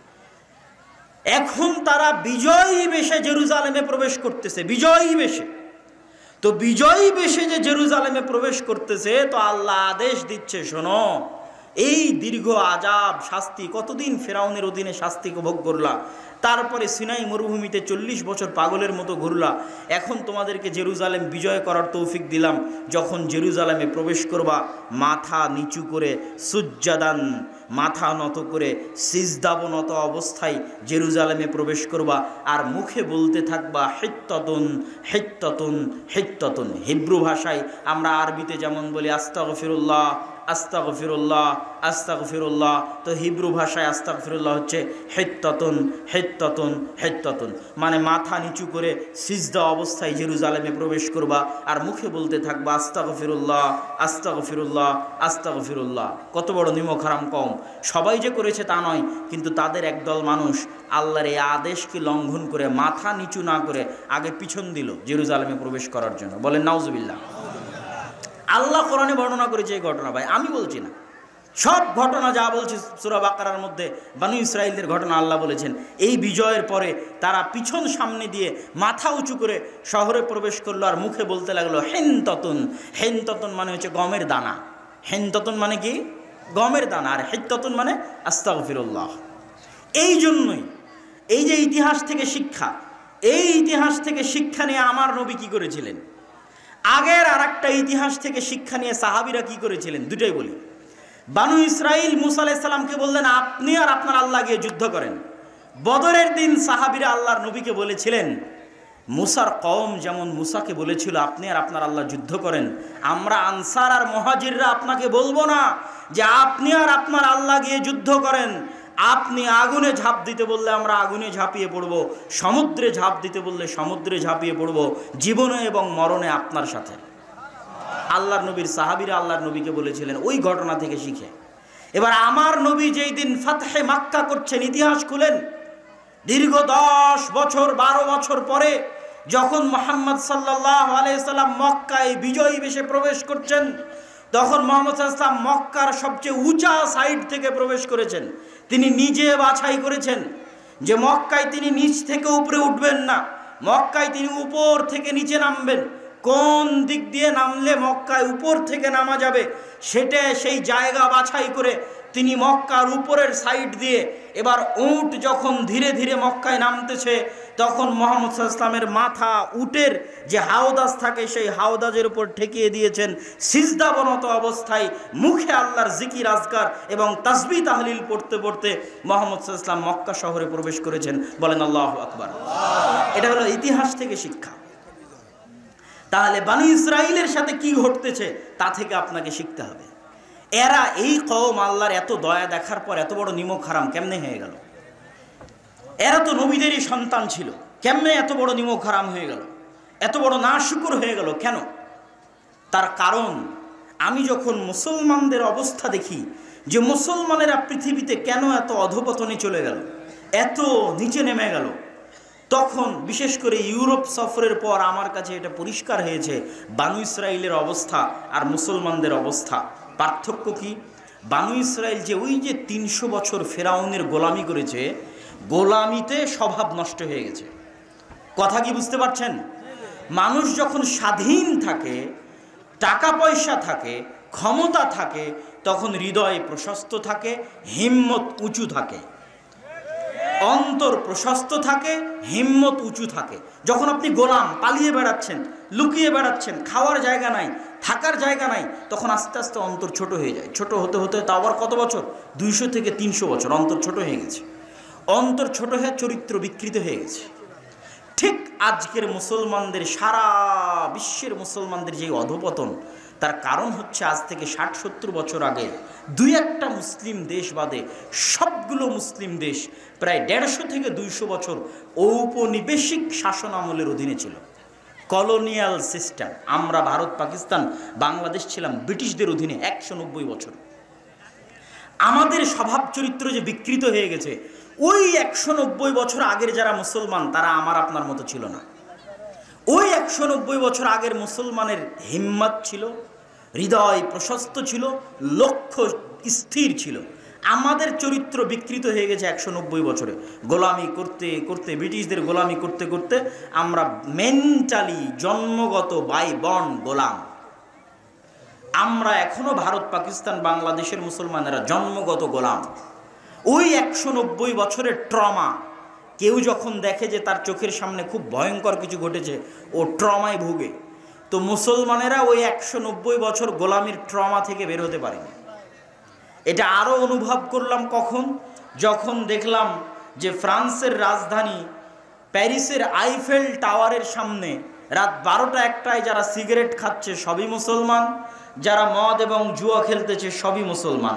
এখন তারা বিজয়ী বেশে জেরুজালেমে প্রবেশ করতেছে, বিজয়ী বেশে। তো বিজয়ী বেশে যে জেরুজালেমে প্রবেশ করতেছে, তো আল্লাহ আদেশ দিচ্ছে, শোনো, এই দীর্ঘ আযাব শাস্তি, কতদিন ফেরাউনের অধীনে শাস্তি ভোগ করলা, তারপরে সিনাই মরুভূমিতে চল্লিশ বছর পাগলের মতো ঘুরলা, এখন তোমাদেরকে জেরুজালেম বিজয় করার তৌফিক দিলাম। যখন জেরুজালেমে প্রবেশ করবা, মাথা নিচু করে সুজ্জাদান, মাথা নত করে সিজদাবনত অবস্থায় জেরুজালেমে প্রবেশ করবা, আর মুখে বলতে থাকবা হিত্তাতুন হিত্তাতুন হিত্তাতুন। হিব্রু ভাষায় আমরা আরবিতে যেমন বলি আস্তাগফিরুল্লাহ আস্তাগফিরুল্লাহ আস্তাগফিরুল্লাহ, তো হিব্রু ভাষায় আস্তাগফিরুল্লাহ হচ্ছে হিত্তাতুন হিত্তাতুন হেত্তাতুন হেত্তাতুন, মানে মাথা নিচু করে সিজদা অবস্থায় জেরুজালেমে প্রবেশ করবা আর মুখে বলতে থাকবা আস্তাগফিরুল্লাহ আস্তাগফিরুল্লাহ আস্তাগফিরুল্লাহ। কত বড় নিমক হারাম কওম! সবাই যে করেছে তা নয়, কিন্তু তাদের একদল মানুষ আল্লাহর এই আদেশকে লঙ্ঘন করে মাথা নিচু না করে আগে পিছন দিল জেরুজালেমে প্রবেশ করার জন্য। বলেন নাউজুবিল্লাহ। আল্লাহ কোরআনে বর্ণনা করেছে এই ঘটনা, ভাই আমি বলছি না, সব ঘটনা যা বলছে সূরা বাকারার মধ্যে বনী ইসরাইলদের ঘটনা আল্লাহ বলেছেন। এই বিজয়ের পরে তারা পিছন সামনে দিয়ে মাথা উঁচু করে শহরে প্রবেশ করলো আর মুখে বলতে লাগলো হেনততুন। হেনততুন মানে হচ্ছে গমের দানা। হেনততুন মানে কি? গমের দানা। আর হেত্ততুন মানে আস্তাগফিরুল্লাহ। এই জন্যই এই যে ইতিহাস থেকে শিক্ষা, এই ইতিহাস থেকে শিক্ষা নিয়ে আমার নবী কি করেছিলেন, আগের আর একটা ইতিহাস থেকে শিক্ষা নিয়ে সাহাবীরা কি করেছিলেন, দুটোই বলি। বানু ইসরাইল মুসা আলাইহিস সালামকে বললেন আপনি আর আপনার আল্লাহ গিয়ে যুদ্ধ করেন। বদরের দিন সাহাবীরা আল্লাহর নবীকে বলেছিলেন, মুসার কওম যেমন মুসাকে বলেছিল আপনি আর আপনার আল্লাহ যুদ্ধ করেন, আমরা আনসার আর মুহাজিররা আপনাকে বলবো না যে আপনি আর আপনার আল্লাহ গিয়ে যুদ্ধ করেন। আপনি আগুনে ঝাঁপ দিতে বললে আমরা আগুনে ঝাঁপিয়ে পড়ব, সমুদ্রে ঝাঁপ দিতে বললে সমুদ্রে ঝাঁপিয়ে পড়ব, জীবনে এবং মরণে আপনার সাথে। আল্লাহর নবীর সাহাবীরা আল্লাহর নবীকে বলেছিলেন ওই ঘটনা থেকে শিখে। এবার আমার নবী যেই দিন ফাতহে মাক্কা করছেন, ইতিহাস খুলেন, দীর্ঘ দশ বছর বারো বছর পরে যখন মুহাম্মদ সাল্লাল্লাহু আলাইহি সাল্লাম মক্কায় বিজয়ী বেশে প্রবেশ করছেন, তখন মুহাম্মদ সাল্লাল্লাহু আলাইহি সাল্লাম মক্কার সবচেয়ে উঁচা সাইড থেকে প্রবেশ করেছেন। তিনি নিজে বাছাই করেছেন যে মক্কায় তিনি নিচ থেকে উপরে উঠবেন না, মক্কায় তিনি উপর থেকে নিচে নামবেন। কোন দিক দিয়ে নামলে মক্কায় উপর থেকে নামা যাবে সেটা সেই জায়গা বাছাই করে তিনি মক্কার উপরের সাইড দিয়ে, এবার উট যখন ধীরে ধীরে মক্কায় নামতেছে তখন মুহাম্মদ সাল্লাল্লাহু আলাইহি ওয়াসাল্লামের মাথা উটের যে হাওদাজ থাকে সেই হাওদাজের উপর ঠেকিয়ে দিয়েছেন। সিজদাবনত অবস্থায় মুখে আল্লাহর জিকির আজকার এবং তাসবিহ তাহলিল পড়তে পড়তে মুহাম্মদ সাল্লাল্লাহু আলাইহি ওয়াসাল্লাম মক্কা শহরে প্রবেশ করেছেন। বলেন আল্লাহু আকবার। এটা হলো ইতিহাস থেকে শিক্ষা। তাহলে বনী ইসরাইলের সাথে কি ঘটতেছে তা থেকে আপনাকে শিখতে হবে। এরা এই কওম আল্লাহর এত দয়া দেখার পর এত বড় নিমক হারাম কেমনে হয়ে গেল? এরা তো নবীদেরই সন্তান ছিল, কেমনে এত বড় নিমক হারাম হয়ে গেল, এত বড় নাশুকর হয়ে গেল কেন? তার কারণ আমি যখন মুসলমানদের অবস্থা দেখি যে মুসলমানেরা পৃথিবীতে কেন এত অধপতনে চলে গেল, এত নিচে নেমে গেল, তখন বিশেষ করে ইউরোপ সফরের পর আমার কাছে এটা পরিষ্কার হয়েছে বানু ইসরাইলের অবস্থা আর মুসলমানদের অবস্থা পার্থক্য কি। বানু ইসরাইল যে ওই যে তিনশো বছর ফেরাউনের গোলামি করেছে, গোলামিতে স্বভাব নষ্ট হয়ে গেছে। কথা কি বুঝতে পারছেন? মানুষ যখন স্বাধীন থাকে, টাকা পয়সা থাকে, ক্ষমতা থাকে, তখন হৃদয় প্রশস্ত থাকে, হিম্মত উঁচু থাকে, অন্তর প্রশস্ত থাকে, হিম্মত উঁচু থাকে। যখন আপনি গোলাম, পালিয়ে বেড়াচ্ছেন, লুকিয়ে বেড়াচ্ছেন, খাওয়ার জায়গা নাই, থাকার জায়গা নাই, তখন আস্তে আস্তে অন্তর ছোট হয়ে যায়। ছোট হতে হতে তা আবার কত বছর? দুইশো থেকে তিনশো বছর অন্তর ছোট হয়ে গেছে। অন্তর ছোট হয়ে চরিত্র বিকৃত হয়ে গেছে। ঠিক আজকের মুসলমানদের, সারা বিশ্বের মুসলমানদের যে অধপতন, তার কারণ হচ্ছে আজ থেকে ষাট সত্তর বছর আগে দুই একটা মুসলিম দেশ বাদে সবগুলো মুসলিম দেশ প্রায় দেড়শো থেকে দুইশো বছর ঔপনিবেশিক শাসন আমলের অধীনে ছিল, কলোনিয়াল সিস্টেম। আমরা ভারত, পাকিস্তান, বাংলাদেশ ছিলাম ব্রিটিশদের অধীনে একশো নব্বই বছর। আমাদের স্বভাব চরিত্র যে বিকৃত হয়ে গেছে, ওই একশো নব্বই বছর আগের যারা মুসলমান তারা আমার আপনার মতো ছিল না। ওই একশো নব্বই বছর আগের মুসলমানের হিম্মত ছিল, হৃদয় প্রশস্ত ছিল, লক্ষ্য স্থির ছিল। আমাদের চরিত্র বিকৃত হয়ে গেছে একশো নব্বই বছরে। গোলামি করতে করতে, ব্রিটিশদের গোলামি করতে করতে আমরা মেন্টালি জন্মগত বাই বর্ন গোলাম। আমরা এখনো ভারত, পাকিস্তান, বাংলাদেশের মুসলমানেরা জন্মগত গোলাম। ওই একশো নব্বই বছরের ট্রমা, কেউ যখন দেখে যে তার চোখের সামনে খুব ভয়ঙ্কর কিছু ঘটেছে, ও ট্রমায় ভুগে। তো মুসলমানেরা ওই একশো নব্বই বছর গোলামির ট্রমা থেকে বের হতে পারেনি। এটা আরও অনুভব করলাম কখন? যখন দেখলাম যে ফ্রান্সের রাজধানী প্যারিসের আইফেল টাওয়ারের সামনে রাত বারোটা একটায় যারা সিগারেট খাচ্ছে সবই মুসলমান, যারা মদ এবং জুয়া খেলতেছে সবই মুসলমান।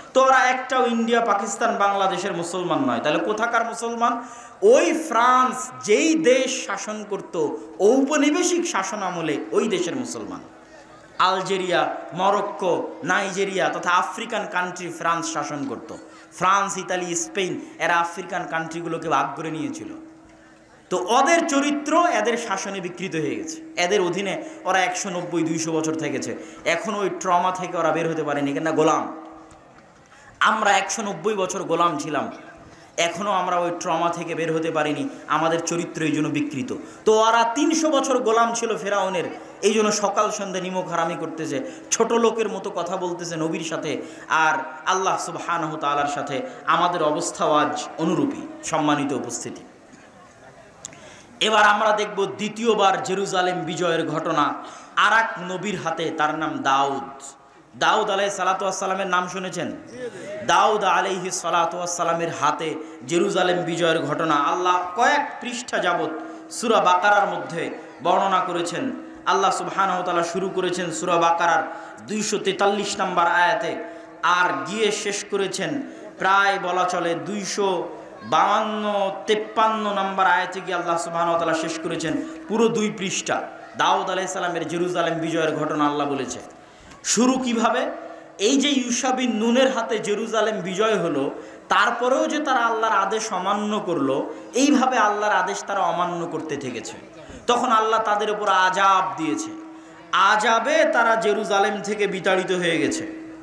তো ওরা একটাও ইন্ডিয়া পাকিস্তান বাংলাদেশের মুসলমান নয়, তাহলে কোথাকার মুসলমান? ওই ফ্রান্স যেই দেশ শাসন করত ঔপনিবেশিক শাসন আমলে ওই দেশের মুসলমান। আলজেরিয়া, মরক্কো, নাইজেরিয়া তথা আফ্রিকান কান্ট্রি ফ্রান্স শাসন করত। ফ্রান্স, ইতালি, স্পেন এরা আফ্রিকান কান্ট্রিগুলোকে ভাগ করে নিয়েছিল। তো ওদের চরিত্র এদের শাসনে বিকৃত হয়ে গেছে। এদের অধীনে ওরা একশো নব্বই দুইশো বছর থেকেছে, এখন ওই ট্রমা থেকে ওরা বের হতে পারেনি, কেন? গোলাম। আমরা একশো নব্বই বছর গোলাম ছিলাম, এখনও আমরা ওই ট্রমা থেকে বের হতে পারিনি, আমাদের চরিত্র এই জন্য বিকৃত। তো ওরা তিনশো বছর গোলাম ছিল ফেরাউনের, এই জন্য সকাল সন্ধ্যা নিমক হারামি করতেছে, ছোট লোকের মতো কথা বলতেছে নবীর সাথে, আর আল্লাহ সুবহানাহু তাআলার সাথে আমাদের অবস্থাও আজ অনুরূপী। সম্মানিত উপস্থিতি, এবার আমরা দেখব দ্বিতীয়বার জেরুজালেম বিজয়ের ঘটনা আর এক নবীর হাতে, তার নাম দাউদ। দাউদ আলাইহিস সালাতু ওয়াস সালামের নাম শুনেছেন? দাউদ আলাইহিস সালাতু ওয়াস সালামের হাতে জেরুজালেম বিজয়ের ঘটনা আল্লাহ কয়েক পৃষ্ঠা যাবত সূরা বাকারার মধ্যে বর্ণনা করেছেন। আল্লাহ সুবহানাহু ওয়া তাআলা শুরু করেছেন সূরা বাকারার দুইশো তেতাল্লিশ নম্বর আয়াতে, আর গিয়ে শেষ করেছেন প্রায় বলা চলে দুইশো বাউান্ন তেপ্পান্ন নম্বর আয়াতে গিয়ে আল্লাহ সুবহানাহু ওয়া তাআলা শেষ করেছেন পুরো দুই পৃষ্ঠা। দাউদ আলাইহিস সালামের জেরুজালেম বিজয়ের ঘটনা আল্লাহ বলেছে। শুরু কিভাবে? এই যে ইউশা বিন নুনের হাতে জেরুজালেম বিজয় হলো, তারপরেও যে তারা আল্লাহর আদেশ অমান্য করলো, এইভাবে আল্লাহর আদেশ তারা অমান্য করতে থেকেছে। তখন আল্লাহ তাদের উপর আযাব দিয়েছে, আযাবে তারা জেরুজালেম থেকে বিতাড়িত হয়ে গেছে।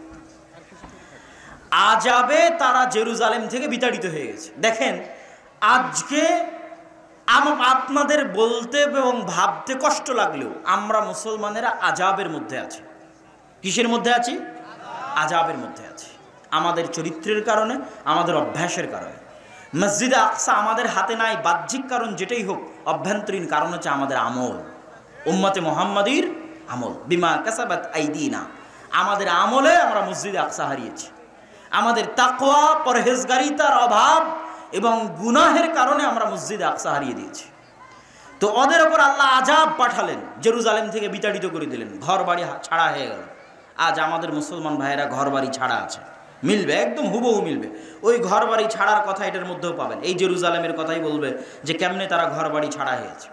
আযাবে তারা জেরুজালেম থেকে বিতাড়িত হয়ে গেছে। দেখেন, আজকে আপনাদের বলতে এবং ভাবতে কষ্ট লাগলেও আমরা মুসলমানেরা আযাবের মধ্যে আছি। কিসের মধ্যে আছি? আযাবের মধ্যে আছি। আমাদের চরিত্রের কারণে, আমাদের অভ্যাসের কারণে। মসজিদে আকসা আমাদের হাতে নাই, বাহ্যিক কারণ যেটাই হোক, অভ্যন্তরীণ কারণ হচ্ছে আমাদের আমল, উম্মতে মুহাম্মাদির আমল। বিমা কাসাবাত আইদিনা, আমাদের আমলে আমরা মসজিদে আকসা হারিয়েছি। আমাদের তাকওয়া, পরহেজগারিতার অভাব এবং গুনাহের কারণে আমরা মসজিদে আকসা হারিয়ে দিয়েছি। তো ওদের ওপর আল্লাহ আযাব পাঠালেন, জেরুজালেম থেকে বিতাড়িত করে দিলেন, ঘর বাড়ি ছাড়া হয়ে গেল। আজ আমাদের মুসলমান ভাইয়েরা ঘর বাড়ি ছাড়া আছে, মিলবে, একদম হুবহু মিলবে। ওই ঘর বাড়ি ছাড়ার কথা এটার মধ্যেও পাবেন। এই জেরুজালেমের কথাই বলবে যে কেমনে তারা ঘর বাড়ি ছাড়া হয়েছে।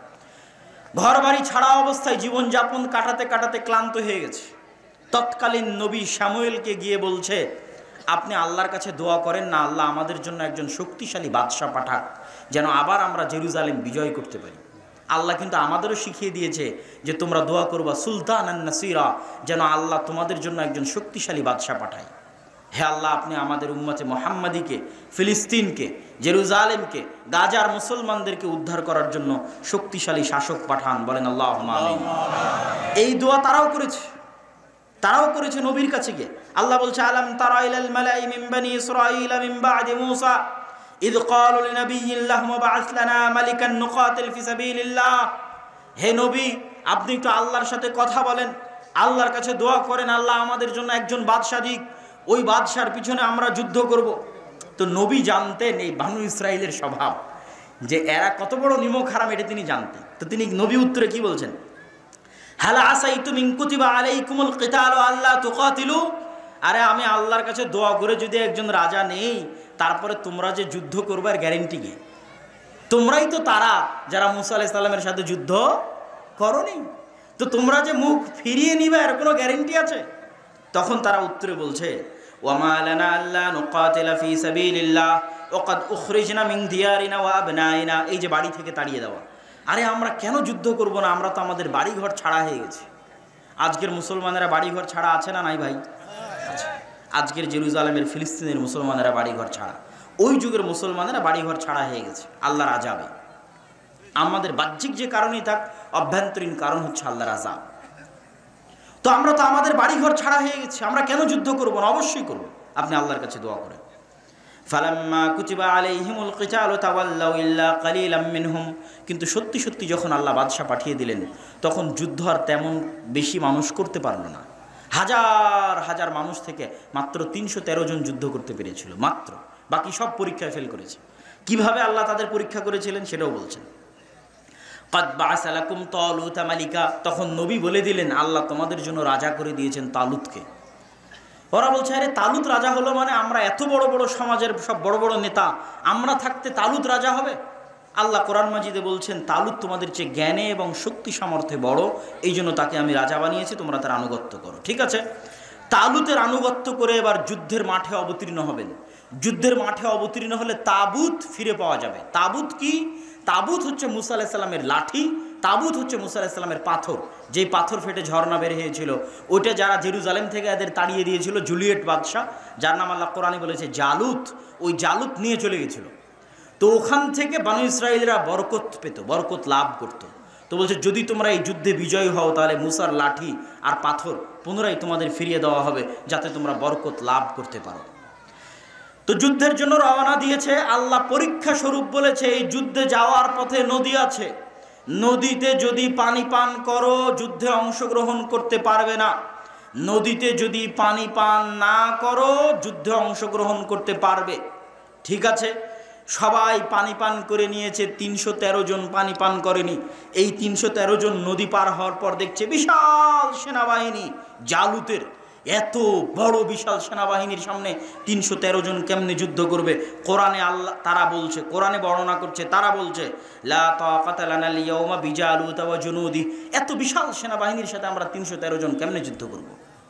ঘর বাড়ি ছাড়া অবস্থায় জীবনযাপন কাটাতে কাটাতে ক্লান্ত হয়ে গেছে। তৎকালীন নবী শামুয়েলকে গিয়ে বলছে, আপনি আল্লাহর কাছে দোয়া করেন না, আল্লাহ আমাদের জন্য একজন শক্তিশালী বাদশাহ পাঠাক, যেন আবার আমরা জেরুজালেম বিজয় করতে পারি। আল্লাহ কিন্তু আমাদেরও শিখিয়ে দিয়েছে যে তোমরা দোয়া করবা সুলতানান নাসিরা, যেন আল্লাহ তোমাদের জন্য একজন শক্তিশালী বাদশাহ পাঠায়। হে আল্লাহ, আপনি আমাদের উম্মতে মুহাম্মাদিকে, ফিলিস্তিনকে, জেরুজালেমকে, গাজার মুসলমানদেরকে উদ্ধার করার জন্য শক্তিশালী শাসক পাঠান। বলেন আল্লাহুম্মা আমিন। এই দোয়া তারাও করেছে, তারাও করেছে নবীর কাছে গিয়ে। আল্লাহ বলছে, আলাম তারা ইলাল মালাই মিন বানি ইসরাঈল মিন বা'দি মূসা ইয ক্বালু লিনাবিয়্যিল্লাহি মুবআস লানা মালিকান নুকাতিল ফি সাবিলিল্লাহ। হে নবী, আপনি একটু আল্লাহর সাথে কথা বলেন, আল্লাহর কাছে দোয়া করেন, আল্লাহ আমাদের জন্য একজন বাদশা দিক, ওই বাদশার পিছনে আমরা যুদ্ধ করব। তো নবী জানতেন এই বানু ইসরাইলের স্বভাব, যে এরা কত বড় নিমক হারাম, এটা তিনি জানতেন। তো তিনি নবী উত্তরে কি বলছেন? হাল আসাইতুম ইন কুতিবা আলাইকুমুল কিতালু আল্লা তুকাতিলু। আরে আমি আল্লাহর কাছে দোয়া করে যদি একজন রাজা নেই, তারপরে তোমরা যে যুদ্ধ করবার গ্যারেন্টি কি? তোমরাই তো তারা যারা মুসা আলাইহিস সালামের সাথে যুদ্ধ করনি, তো তোমরা যে মুখ ফিরিয়ে নিবে এর কোনো গ্যারেন্টি আছে? তখন তারা উত্তরে বলছে, ওয়ামা লানা আল্লা নুকাতিলা ফি সাবিলিল্লাহ ওয়া ক্বাদ উখরিজনা মিন দিয়ারিনা ওয়া আবনাইনা। এই যে বাড়ি থেকে তাড়িয়ে দেওয়া, আরে আমরা কেন যুদ্ধ করব না? আমরা তো আমাদের বাড়িঘর ছাড়া হয়ে গেছি। আজকের মুসলমানেরা বাড়িঘর ছাড়া আছে না নাই ভাই? আজকের জেরুজালেমের, ফিলিস্তিনের মুসলমানেরা বাড়িঘর ছাড়া, ওই যুগের মুসলমানেরা বাড়িঘর ছাড়া হয়ে গেছে আল্লাহর আযাবে। আমাদের বাহ্যিক যে কারণই থাক, অভ্যন্তরীণ কারণ হচ্ছে আল্লাহর আযাব। তো আমরা তো আমাদের বাড়িঘর ছাড়া হয়ে গেছি, আমরা কেন যুদ্ধ করব না? অবশ্যই করব। আপনি আল্লাহর কাছে দোয়া করেন। ফালাম্মা কুতিবা আলাইহিমুল কিতালু তাওয়াল্লাউ ইল্লা কালিলাম মিনহুম। কিন্তু সত্যি সত্যি যখন আল্লাহ বাদশা পাঠিয়ে দিলেন, তখন যুদ্ধ আর তেমন বেশি মানুষ করতে পারল না। হাজার হাজার মানুষ থেকে মাত্র তিনশো তেরো জন যুদ্ধ করতে পেরেছিল, মাত্র। বাকি সব পরীক্ষায় ফেল করেছে। কিভাবে আল্লাহ তাদের পরীক্ষা করেছিলেন সেটাও বলছেন। ক্বাদ বা'আসা লাকুম তালুতা মালিকা। তখন নবী বলে দিলেন, আল্লাহ তোমাদের জন্য রাজা করে দিয়েছেন তালুতকে। ওরা বলছে আরে তালুত রাজা হলো মানে আমরা এত বড় বড় সমাজের সব বড় বড় নেতা, আমরা থাকতে তালুত রাজা হবে? আল্লাহ কোরআন মাজিদে বলছেন তালুত তোমাদের চেয়ে জ্ঞানে এবং শক্তি সামর্থ্যে বড়, এই জন্য তাকে আমি রাজা বানিয়েছি, তোমরা তার আনুগত্য করো। ঠিক আছে, তালুতের আনুগত্য করে এবার যুদ্ধের মাঠে অবতীর্ণ হবেন। যুদ্ধের মাঠে অবতীর্ণ হলে তাবুত ফিরে পাওয়া যাবে। তাবুত কি? তাবুত হচ্ছে মুসা আলাইহিস সালামের লাঠি, তাবুত হচ্ছে মুসা আলাইহিস সালামের পাথর, যেই পাথর ফেটে ঝর্ণা বের হয়েছিল। ওইটা যারা জেরুজালেম থেকে এদের তাড়িয়ে দিয়েছিল জুলিয়েট বাদশাহ, যার নাম আল্লাহ কোরআনে বলেছে জালুত, ওই জালুত নিয়ে চলে গেছিল। তো ওখান থেকে বানু ইসরাইলরা বরকত পেত, বরকত লাভ করত। তো বলছে যদি তোমরা এই যুদ্ধে বিজয়ী হও তাহলে মুসার লাঠি আর পাথর পুনরায় তোমাদের ফিরিয়ে দেওয়া হবে, যাতে তোমরা বরকত লাভ করতে পারো। তো যুদ্ধের জন্য রওনা দিয়েছে। আল্লাহ পরীক্ষা স্বরূপ বলেছে এই যুদ্ধে যাওয়ার পথে নদী আছে, নদীতে যদি পানি পান করো যুদ্ধে অংশগ্রহণ করতে পারবে না, নদীতে যদি পানি পান না করো যুদ্ধে অংশগ্রহণ করতে পারবে। ঠিক আছে, সবাই পানি পান করে নিয়েছে, তিনশো তেরো জন পানি পান করেনি। এই তিনশো তেরো জন নদী পার হওয়ার পর দেখছে বিশাল সেনাবাহিনী জালুতের, এত বড় বিশাল সেনাবাহিনীর সামনে তিনশো তেরো জন কেমনে যুদ্ধ করবে? কোরআনে আল্লাহ তারা বলছে, কোরআনে বর্ণনা করছে, তারা বলছে লা তাকাতা লানা আল-ইয়াওমা বিজালুত ওয়া জুনুদি, এত বিশাল সেনাবাহিনীর সাথে আমরা তিনশো তেরো জন কেমনে যুদ্ধ করব?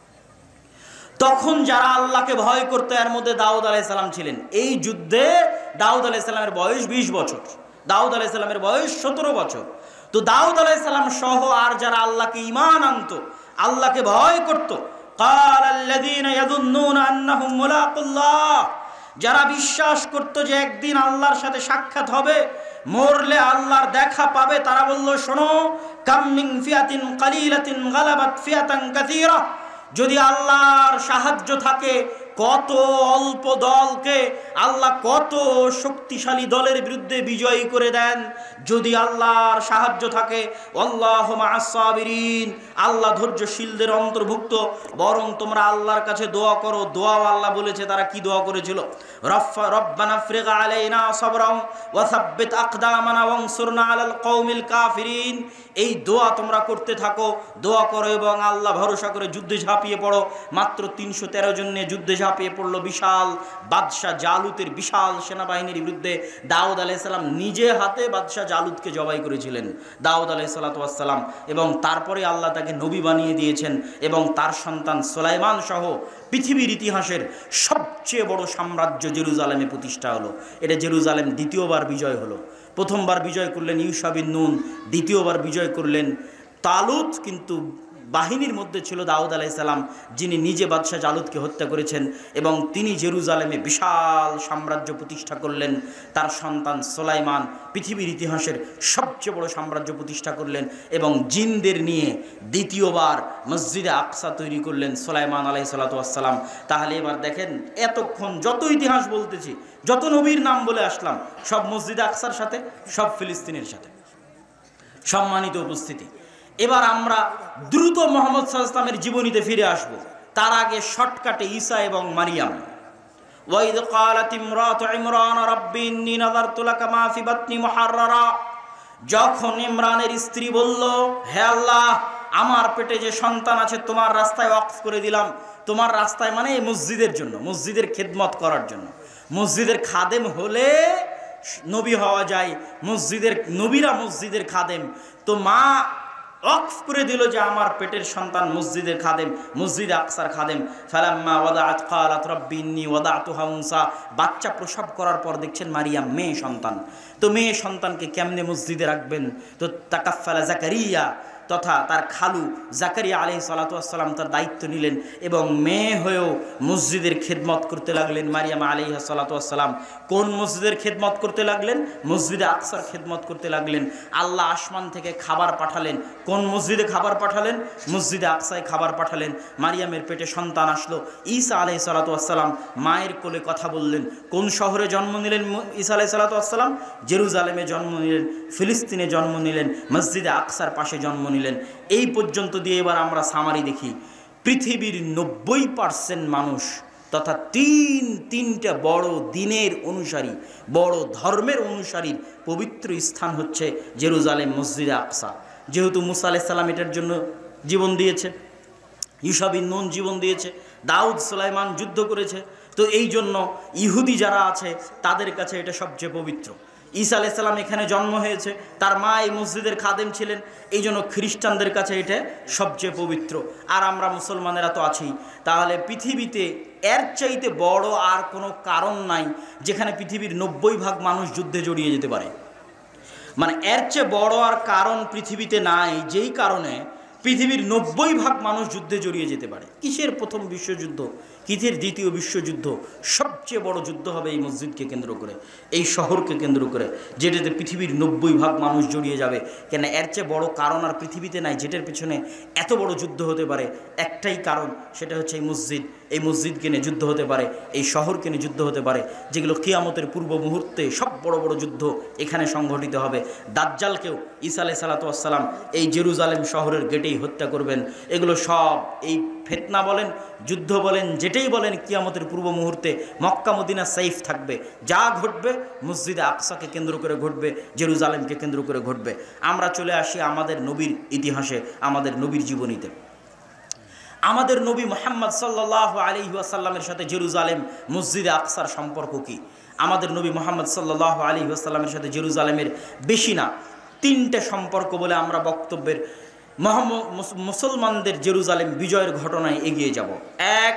তখন যারা আল্লাহকে ভয় করতো এর মধ্যে দাউদ আলাইহিস সালাম ছিলেন। এই যুদ্ধে দাউদ আলাইহিস সালামের বয়স বিশ বছর, দাউদ আলাইহিস সালামের বয়স সতেরো বছর। তো দাউদ আলাইহিস সালাম সহ আর যারা আল্লাহকে ঈমান আনতো, আল্লাহকে ভয় করত, কালাল্লাযীনা ইয়াযুন্নুনা আন্নাহুম মুলাকুল্লাহ, যারা বিশ্বাস করত যে একদিন আল্লাহর সাথে সাক্ষাৎ হবে, মরলে আল্লাহর দেখা পাবে, তারা বলল শোনো, কাম মিন ফিয়াতিন কালিলাতিন গালাবাত ফিয়াতান কাসীরা, যদি আল্লাহর সাহায্য থাকে কত অল্প দলকে আল্লাহ কত শক্তিশালী দলের বিরুদ্ধে বিজয়ী করে দেন। যদি আল্লাহর সাহায্য থাকে, আল্লাহু মা'আস সাবিরিন, আল্লাহ ধৈর্যশীলদের অন্তর্ভুক্ত। বরং তোমরা আল্লাহর কাছে দোয়া করো। দোয়াও আল্লাহ বলেছে, তারা কি দোয়া করেছিল? রব্বানা আফরিগ আলাইনা সাবরান ওয়া সাব্বিত আকদামানা ওয়ানসুরনা আলাল কওমিল কাফিরিন। এই দোয়া তোমরা করতে থাকো, দোয়া করো এবং আল্লাহ ভরসা করে যুদ্ধে ঝাঁপিয়ে পড়ো। মাত্র তিনশো তেরো জন নিয়ে যুদ্ধে ঝাঁপিয়ে পড়লো বিশাল বাদশাহ জালুতের বিশাল সেনাবাহিনীর বিরুদ্ধে। দাউদ আলাইহিস সালাম নিজে হাতে বাদশাহ জালুতকে জবাই করেছিলেন, দাউদ আলাইহিস সালাতু ওয়াস সালাম, এবং তারপরে আল্লাহ তাকে নবী বানিয়ে দিয়েছেন এবং তার সন্তান সুলাইমান সহ পৃথিবীর ইতিহাসের সবচেয়ে বড় সাম্রাজ্য জেরুজালেমে প্রতিষ্ঠা হলো। এটা জেরুজালেম দ্বিতীয়বার বিজয় হলো। প্রথমবার বিজয় করলেন ইউশা বিন নুন, দ্বিতীয়বার বিজয় করলেন তালুত। কিন্তু বাহিনীর মধ্যে ছিল দাউদ আলাইহিস সালাম, যিনি নিজে বাদশাহ জালুতকে হত্যা করেছেন এবং তিনি জেরুজালেমে বিশাল সাম্রাজ্য প্রতিষ্ঠা করলেন। তার সন্তান সুলাইমান পৃথিবীর ইতিহাসের সবচেয়ে বড় সাম্রাজ্য প্রতিষ্ঠা করলেন এবং জিনদের নিয়ে দ্বিতীয়বার মসজিদে আকসা তৈরি করলেন সুলাইমান আলাইহিস সালাতু ওয়াস সালাম। তাহলে এবার দেখেন, এতক্ষণ যত ইতিহাস বলতেছি, যত নবীর নাম বলে আসলাম, সব মসজিদে আকসার সাথে, সব ফিলিস্তিনের সাথে। সম্মানিত উপস্থিতি, এবার আমরা দ্রুত মুহাম্মদ সাল্লাল্লাহু আলাইহি ওয়াসাল্লামের জীবনীতে ফিরে আসব। তার আগে শর্টকাটে ঈসা এবং মারিয়াম। ওয়াইদ ক্বালাত ইমরাতু ইমরান রাব্বি ইন্নী নাযারতু লাকা মা ফি বাতনি মুহাররারা, যখন ইমরানের স্ত্রী বলল, হে আল্লাহ, আমার পেটে যে সন্তান আছে তোমার রাস্তায় ওয়াকফ করে দিলাম। তোমার রাস্তায় মানে এই মসজিদের জন্য, মসজিদের খেদমত করার জন্য। মসজিদের খাদেম হলে নবী হওয়া যায়, মসজিদের নবীরা মসজিদের খাদেম। তো মা ওয়াকফ করে দিল যে আমার পেটের সন্তান মসজিদের খাদেম, মসজিদে আকসার খাদেম। ফালাম্মা ওয়াদাআত ক্বালাত রাব্বি ইন্নী ওয়াদাতুহা উনসা, বাচ্চা প্রসব করার পর দেখছেন মারিয়াম মেয়ে সন্তান। তো মেয়ে সন্তানকে কেমনে মসজিদে রাখবেন? তো তাকাফফালা জাকারিয়া তথা তার খালু জাকারিয়া আলাইহিস সালাতু ওয়াস সালাম তার দায়িত্ব নিলেন এবং মেয়ে হয়েও মসজিদের খেদমত করতে লাগলেন। মারিয়াম আলাইহিস সালাতু ওয়াস সালাম কোন মসজিদের খেদমত করতে লাগলেন? মসজিদে আকসার খেদমত করতে লাগলেন। আল্লাহ আসমান থেকে খাবার পাঠালেন। কোন মসজিদে খাবার পাঠালেন? মসজিদে আকসায় খাবার পাঠালেন। মারিয়ামের পেটে সন্তান আসলো। ঈসা আলাইহিস সালাতু ওয়াস সালাম মায়ের কোলে কথা বললেন। কোন শহরে জন্ম নিলেন ঈসা আলাইহিস সালাতু ওয়াস সালাম? জেরুজালেমে জন্ম নিলেন, ফিলিস্তিনে জন্ম নিলেন, মসজিদে আকসার পাশে জন্ম নিলেন। এই পর্যন্ত দিয়ে এবার আমরা সামারি দেখি। পৃথিবীর নব্বই পার্সেন্ট মানুষ তথা তিন তিনটা বড় দিনের অনুসারী, বড় ধর্মের অনুসারীর পবিত্র স্থান হচ্ছে জেরুজালেম, মসজিদে আকসা। যেহেতু মুসা আলাইহিস সালাম এটার জন্য জীবন দিয়েছে, ইউশা বিন নুন জীবন দিয়েছে, দাউদ সুলাইমান যুদ্ধ করেছে। তো এই জন্য ইহুদি যারা আছে তাদের কাছে এটা সবচেয়ে পবিত্র। ঈসা আলাইহিস সালাম এখানে জন্ম হয়েছে, তার মা এই মসজিদের খাদেম ছিলেন, এই জন্য খ্রিস্টানদের কাছে এটা সবচেয়ে পবিত্র। আর আমরা মুসলমানেরা তো আছি। তাহলে পৃথিবীতে এর চাইতে বড় আর কোনো কারণ নাই যেখানে পৃথিবীর নব্বই ভাগ মানুষ যুদ্ধে জড়িয়ে যেতে পারে। মানে এর চেয়ে বড় আর কারণ পৃথিবীতে নাই যেই কারণে পৃথিবীর নব্বই ভাগ মানুষ যুদ্ধে জড়িয়ে যেতে পারে। কিসের প্রথম বিশ্বযুদ্ধ, কিসের দ্বিতীয় বিশ্বযুদ্ধ, সবচেয়ে বড় যুদ্ধ হবে এই মসজিদকে কেন্দ্র করে, এই শহরকে কেন্দ্র করে, যেটাতে পৃথিবীর নব্বই ভাগ মানুষ জড়িয়ে যাবে। কেন এর চেয়ে বড় কারণ আর পৃথিবীতে নাই যেটার পেছনে এত বড় যুদ্ধ হতে পারে। একটাই কারণ, সেটা হচ্ছে এই মসজিদ। এই মসজিদকে নিয়ে যুদ্ধ হতে পারে, এই শহরকে নিয়ে যুদ্ধ হতে পারে, যেগুলো কিয়ামতের পূর্ব মুহূর্তে সব বড় বড় যুদ্ধ এখানে সংঘটিত হবে। দাজ্জালকেও ঈসা আলাইহিস সালাতু ওয়াস সালাম এই জেরুজালেম শহরের গেটেই হত্যা করবেন। এগুলো সব এই ফিতনা বলেন, যুদ্ধ বলেন, যেটাই বলেন, কিয়ামতের পূর্ব মুহূর্তে মক্কা মদিনা সেফ থাকবে। যা ঘটবে মসজিদে আকসাকে কেন্দ্র করে ঘটবে, জেরুজালেমকে কেন্দ্র করে ঘটবে। আমরা চলে আসি আমাদের নবীর ইতিহাসে, আমাদের নবীর জীবনীতে। আমাদের নবী মুহাম্মদ সাল্লাল্লাহু আলাইহি ওয়াসাল্লামের সাথে জেরুজালেম মসজিদে আকসার সম্পর্ক কি? আমাদের নবী মুহাম্মদ সাল্লাল্লাহু আলাইহি ওয়াসাল্লামের সাথে জেরুজালেমের বেশি না তিনটে সম্পর্ক বলে আমরা বক্তব্যের মুসলমানদের জেরুজালেম বিজয়ের ঘটনায় এগিয়ে যাব। এক,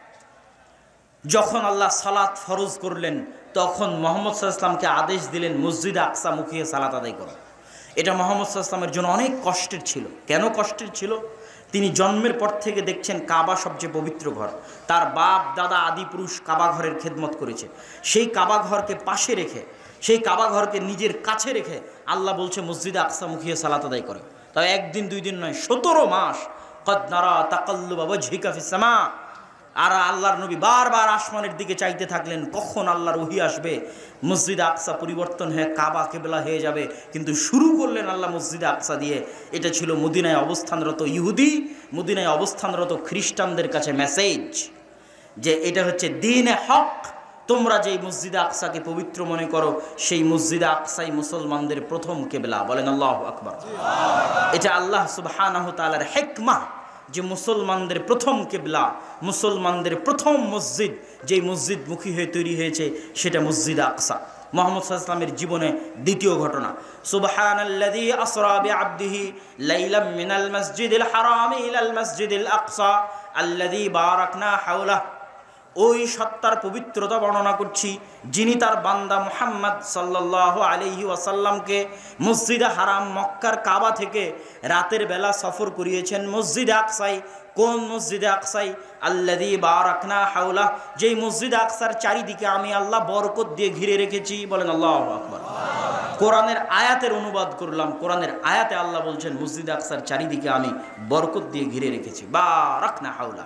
যখন আল্লাহ সালাত ফরজ করলেন তখন মুহাম্মদ সাল্লাল্লাহু আলাইহি ওয়াসাল্লামকে আদেশ দিলেন মসজিদে আকসা মুখিয়ে সালাত আদায় করো। এটা মুহাম্মদ সাল্লাল্লাহু আলাইহি ওয়াসাল্লামের জন্য অনেক কষ্টের ছিল। কেন কষ্টের ছিল? তিনি জন্মের পর থেকে দেখছেন কাবা সবচেয়ে পবিত্র ঘর। তার বাপ দাদা আদি পুরুষ কাবা ঘরের খেদমত করেছে। সেই কাবা ঘরকে পাশে রেখে, সেই কাবা ঘরকে নিজের কাছে রেখে আল্লাহ বলছে মসজিদে আকসা মুখিয়ে সালাত আদায় করে। তাই একদিন দুই দিন নয়, সতেরো মাস। কদ নারা তাকাল্লুবা ওয়াজহিকা ফিস সামা। আর আল্লাহর নবী বারবার আসমানের দিকে চাইতে থাকলেন কখন আল্লাহর ওহী আসবে, মসজিদে আকসা পরিবর্তন হয়ে কাবা কিবলা হয়ে যাবে। কিন্তু শুরু করলেন আল্লাহ মসজিদে আকসা দিয়ে। এটা ছিল মদিনায় অবস্থানরত ইহুদি, মদিনায় অবস্থানরত খ্রিস্টানদের কাছে মেসেজ যে এটা হচ্ছে দ্বীনে হক। তোমরা যেই মসজিদে আকসাকে পবিত্র মনে করো, সেই মসজিদে আকসাই মুসলমানদের প্রথম কিবলা। বলেন আল্লাহু আকবার। এটা আল্লাহ সুবহানাহু ওয়া তাআলার হিকমাহ যে মুসলমানদের প্রথম কিবলা, মুসলমানদের প্রথম মসজিদ, যেই মসজিদ মুখী হয়ে তৈরি হয়েছে সেটা মসজিদে আকসা। মুহাম্মদ সাল্লাল্লাহু আলাইহি ওয়াসাল্লামের জীবনে দ্বিতীয় ঘটনা, সুবহানাল্লাযী আসরা বিআবদিহি লাইলাম মিনাল মাসজিদিল হারামি ইলাল মাসজিদিল আকসা আল্লাযী বারাকনা হাওলাহু। ওই সত্তার পবিত্রতা বর্ণনা করছি যিনি তার বান্দা মুহাম্মদ সাল্লাল্লাহু আলাইহি ওয়াসাল্লামকে মসজিদে হারাম মক্কার কাবা থেকে রাতের বেলা সফর করিয়েছেন মসজিদে আকসায়। কোন মসজিদে আকসাই? আল্লাযী বারাকনা হাওলা, যেই মসজিদে আকসার চারিদিকে আমি আল্লাহ বরকত দিয়ে ঘিরে রেখেছি। বলেন আল্লাহু আকবার। কোরআনের আয়াতের অনুবাদ করলাম। কোরআনের আয়াতে আল্লাহ বলছেন মসজিদে আকসার চারিদিকে আমি বরকত দিয়ে ঘিরে রেখেছি, বারাকনা হাওলা।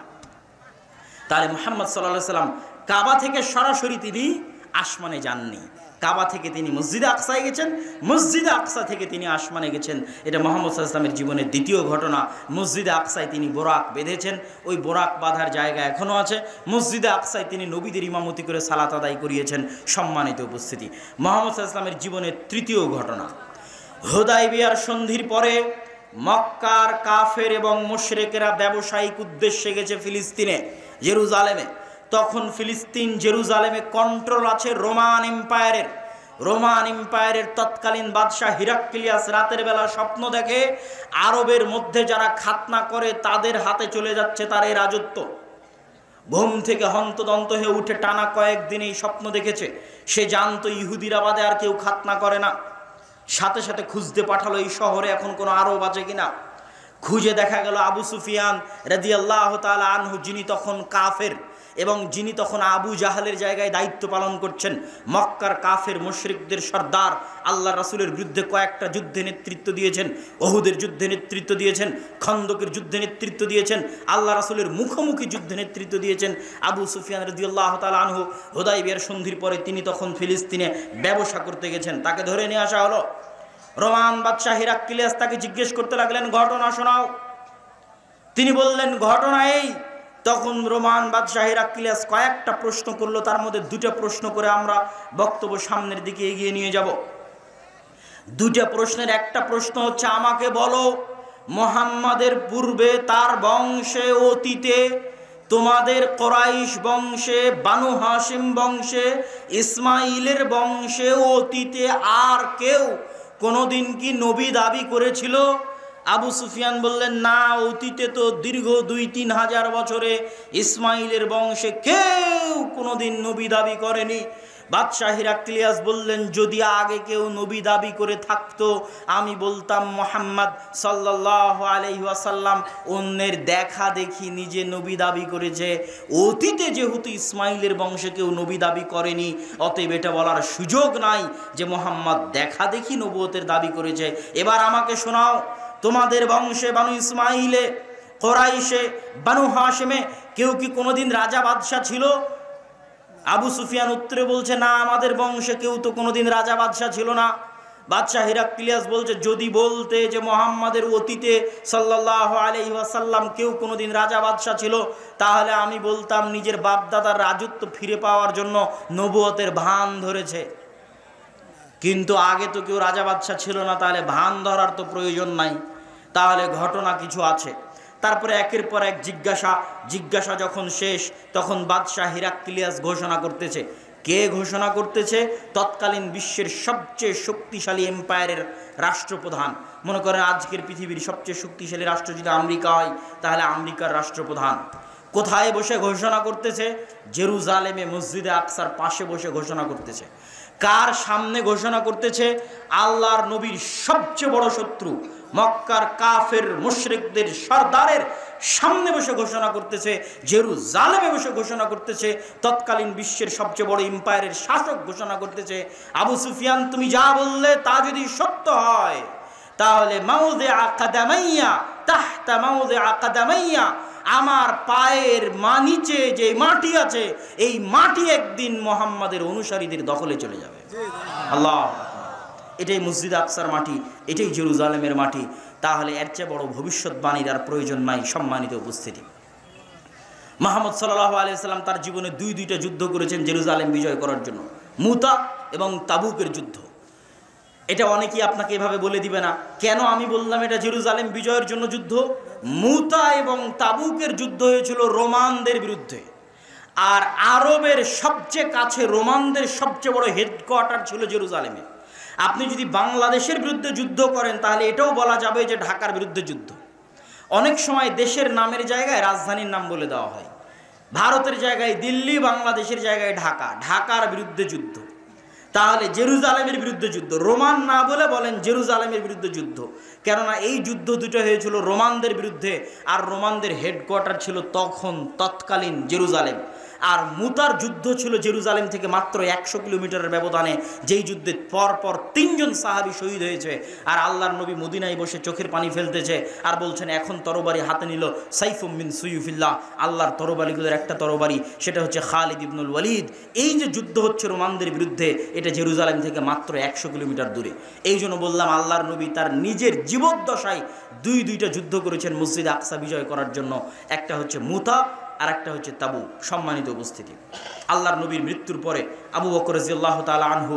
তাহলে মুহাম্মদ সাল্লাল্লাহু আলাইহি সাল্লাম কাবা থেকে সরাসরি তিনি আসমানে যাননি, কাবা থেকে তিনি মসজিদে আকসায় গেছেন, মসজিদে আকসা থেকে তিনি আসমানে গেছেন। এটা মুহাম্মদ সাল্লাল্লাহু আলাইহি সাল্লামের জীবনের দ্বিতীয় ঘটনা। মসজিদে আকসায় তিনি বোরাক বেঁধেছেন, ওই বোরাক বাঁধার জায়গা এখনও আছে। মসজিদে আকসায় তিনি নবীদের ইমামতি করে সালাত আদায় করিয়েছেন। সম্মানিত উপস্থিতি, মুহাম্মদ সাল্লাল্লাহু আলাইহি সাল্লামের জীবনের তৃতীয় ঘটনা, হুদায়বিয়ার সন্ধির পরে মক্কার কাফের এবং মুশরিকেরা ব্যবসায়িক উদ্দেশ্যে গেছে ফিলিস্তিনে, জেরুজালেমে। তখন ফিলিস্তিন জেরুজালেমে কন্ট্রোল আছে রোমান এম্পায়ারের। রোমান এম্পায়ারের তৎকালীন বাদশাহ হিরাক্লিয়াস রাতের বেলা স্বপ্ন দেখে আরবের মধ্যে যারা খাতনা করে তাদের হাতে চলে যাচ্ছে তার এই রাজত্ব। ঘুম থেকে হন্তদন্ত হয়ে উঠে টানা কয়েকদিন এই স্বপ্ন দেখেছে। সে জানতো ইহুদিরা বাদে আর কেউ খাতনা করে না। সাথে সাথে খুঁজতে পাঠালো এই শহরে এখন কোনো আরব আছে কিনা। খুঁজে দেখা গেল আবু সুফিয়ান রাদিয়াল্লাহু তাআলা আনহু, যিনি তখন কাফের এবং যিনি তখন আবু জাহালের জায়গায় দায়িত্ব পালন করছেন, মক্কার কাফের মুশরিকদের সর্দার, আল্লাহ রাসূলের বিরুদ্ধে কয়েকটা যুদ্ধে নেতৃত্ব দিয়েছেন, ওহুদের যুদ্ধে নেতৃত্ব দিয়েছেন, খন্দকের যুদ্ধে নেতৃত্ব দিয়েছেন, আল্লাহ রাসূলের মুখোমুখি যুদ্ধে নেতৃত্ব দিয়েছেন। আবু সুফিয়ান রাদিয়াল্লাহু তাআলা আনহু হুদায়বিয়ার সন্ধির পরে তিনি তখন ফিলিস্তিনে ব্যবসা করতে গেছেন। তাকে ধরে নিয়ে আসা হলো। রোমান বাদশাহ হিরাক্লিয়াস তাকে জিজ্ঞেস করতে লাগলেন, ঘটনা শোনাও। তিনি বললেন ঘটনা এই। তখন রোমান বাদশাহ হিরাক্লিয়াস কয়েকটা প্রশ্ন করলো, তার মধ্যে দুটো প্রশ্ন করে আমরা বক্তব্য সামনের দিকে এগিয়ে নিয়ে যাব। দুটো প্রশ্নের একটা প্রশ্ন হচ্ছে, আমাকে বলো মুহাম্মাদের পূর্বে তার বংশে অতীতে তোমাদের কোরাইশ বংশে, বানু হাশিম বংশে, ইসমাইলের বংশে অতীতে আর কেউ কোনোদিন কি নবী দাবি করেছিল? আবু সুফিয়ান বললেন, না, অতীতে তো দীর্ঘ দুই তিন হাজার বছরে ইসমাইলের বংশে কেউ কোনোদিন নবী দাবি করেনি। বাদশাহ হিরাক্লিয়াস বললেন, যদি আগে কেউ নবী দাবি করে থাকতো আমি বলতাম মুহাম্মদ সাল্লাল্লাহু আলাইহি ওয়াসাল্লাম অন্যের দেখা দেখি নিজে নবী দাবি করেছে। অতীতে যেহেতু ইসমাইলের বংশে কেউ নবী দাবি করেনি, অতএব এটা বলার সুযোগ নাই যে মুহাম্মদ দেখা দেখি নবুয়তের দাবি করেছে। এবার আমাকে শোনাও, তোমাদের বংশে বানু ইসমাইলে, কোরাইশে, বানু হাশিমে কেউ কি কোনোদিন রাজা বাদশাহ ছিল? আবু সুফিয়ান উত্তরে বলছে, না, আমাদের বংশে কেউ তো কোনোদিন রাজা বাদশাহ ছিল না। বাদশাহ হিরাক্লিয়াস বলছে, যদি বলতে যে মুহাম্মাদের অতীতে সাল্লাল্লাহু আলাইহি ওয়াসাল্লাম কেউ কোনোদিন রাজা বাদশাহ ছিল, তাহলে আমি বলতাম নিজের বাপদাদার রাজত্ব ফিরে পাওয়ার জন্য নবুয়তের ভান ধরেছে। কিন্তু আগে তো কেউ রাজা বাদশাহ ছিল না, তাহলে ভান ধরার তো প্রয়োজন নাই, তাহলে ঘটনা কিছু আছে। তারপরে একের পর এক জিজ্ঞাসা জিজ্ঞাসা যখন শেষ, তখন বাদশাহ হিরাক্লিয়াস ঘোষণা করতেছে। কে ঘোষণা করতেছে? তৎকালীন বিশ্বের সবচেয়ে শক্তিশালী এম্পায়ারের রাষ্ট্রপ্রধান। মনে করেন আজকের পৃথিবীর সবচেয়ে শক্তিশালী রাষ্ট্র যদি আমেরিকা হয়, তাহলে আমেরিকার রাষ্ট্রপ্রধান কোথায় বসে ঘোষণা করতেছে? জেরুজালেমে মসজিদে আকসার পাশে বসে ঘোষণা করতেছে। কার সামনে ঘোষণা করতেছে? আল্লাহর নবীর সবচেয়ে বড় শত্রু মক্কার কাফের মুশরিকদের সরদারের সামনে বসে ঘোষণা করতেছে, জেরুজালেমে বসে ঘোষণা করতেছে। তৎকালীন বিশ্বের সবচেয়ে বড় এম্পায়ারের শাসক ঘোষণা করতেছে, আবু সুফিয়ান তুমি যা বললে তা যদি সত্য হয়, তাহলে মাউযে আকাদামাইয়া তাহতা মাউযে আকাদামাইয়া, আমার পায়ের মা নিচে যে মাটি আছে, এই মাটি একদিন মুহাম্মাদের অনুসারীদের দখলে চলে যাবে। আল্লাহ, এটাই মসজিদ আকসার মাটি, এটাই জেরুজালেমের মাটি। তাহলে এর চেয়ে বড় ভবিষ্যৎবাণীর আর প্রয়োজন নাই। সম্মানিত উপস্থিতি, মুহাম্মদ সাল্লাল্লাহু আলাইহি সাল্লাম তার জীবনে দুই দুইটা যুদ্ধ করেছেন জেরুজালেম বিজয় করার জন্য, মুতা এবং তাবুকের যুদ্ধ। এটা অনেকেই আপনাকে এভাবে বলে দিবে না, কেন আমি বললাম এটা জেরুজালেম বিজয়ের জন্য যুদ্ধ। মুতা এবং তাবুকের যুদ্ধ হয়েছিল রোমানদের বিরুদ্ধে, আর আরবের সবচেয়ে কাছে রোমানদের সবচেয়ে বড় হেডকোয়ার্টার ছিল জেরুজালেমে। আপনি যদি বাংলাদেশের বিরুদ্ধে যুদ্ধ করেন, তাহলে এটাও বলা যাবে যে ঢাকার বিরুদ্ধে যুদ্ধ। অনেক সময় দেশের নামের জায়গায় রাজধানীর নাম বলে দেওয়া হয়। ভারতের জায়গায় দিল্লি, বাংলাদেশের জায়গায় ঢাকা, ঢাকার বিরুদ্ধে যুদ্ধ। তাহলে জেরুজালেমের বিরুদ্ধে যুদ্ধ, রোমান না বলে বলেন জেরুজালেমের বিরুদ্ধে যুদ্ধ, কেননা এই যুদ্ধ দুটো হয়েছিল রোমানদের বিরুদ্ধে, আর রোমানদের হেডকোয়ার্টার ছিল তখন তৎকালীন জেরুজালেম। আর মুতার যুদ্ধ ছিল জেরুজালেম থেকে মাত্র একশো কিলোমিটারের ব্যবধানে, যেই যুদ্ধে পরপর তিনজন সাহাবী শহীদ হয়েছে। আর আল্লাহর নবী মদিনায় বসে চোখের পানি ফেলতেছে আর বলছেন, এখন তরবারি হাতে নিল সাইফুম মিন সুয়ুফিল্লাহ, আল্লাহর তরবারিগুলোর একটা তরবারি, সেটা হচ্ছে খালিদ ইবনুল ওয়ালিদ। এই যে যুদ্ধ হচ্ছে রোমানদের বিরুদ্ধে, এটা জেরুজালেম থেকে মাত্র একশো কিলোমিটার দূরে। এই জন্য বললাম, আল্লাহর নবী তার নিজের জীবদ্দশায় দুই দুইটা যুদ্ধ করেছেন মসজিদ আকসা বিজয় করার জন্য। একটা হচ্ছে মুতা, আর একটা হচ্ছে তাবুক। সম্মানিত উপস্থিতি, আল্লাহর নবীর মৃত্যুর পরে আবু বকর রাদিয়াল্লাহু তাআলা আনহু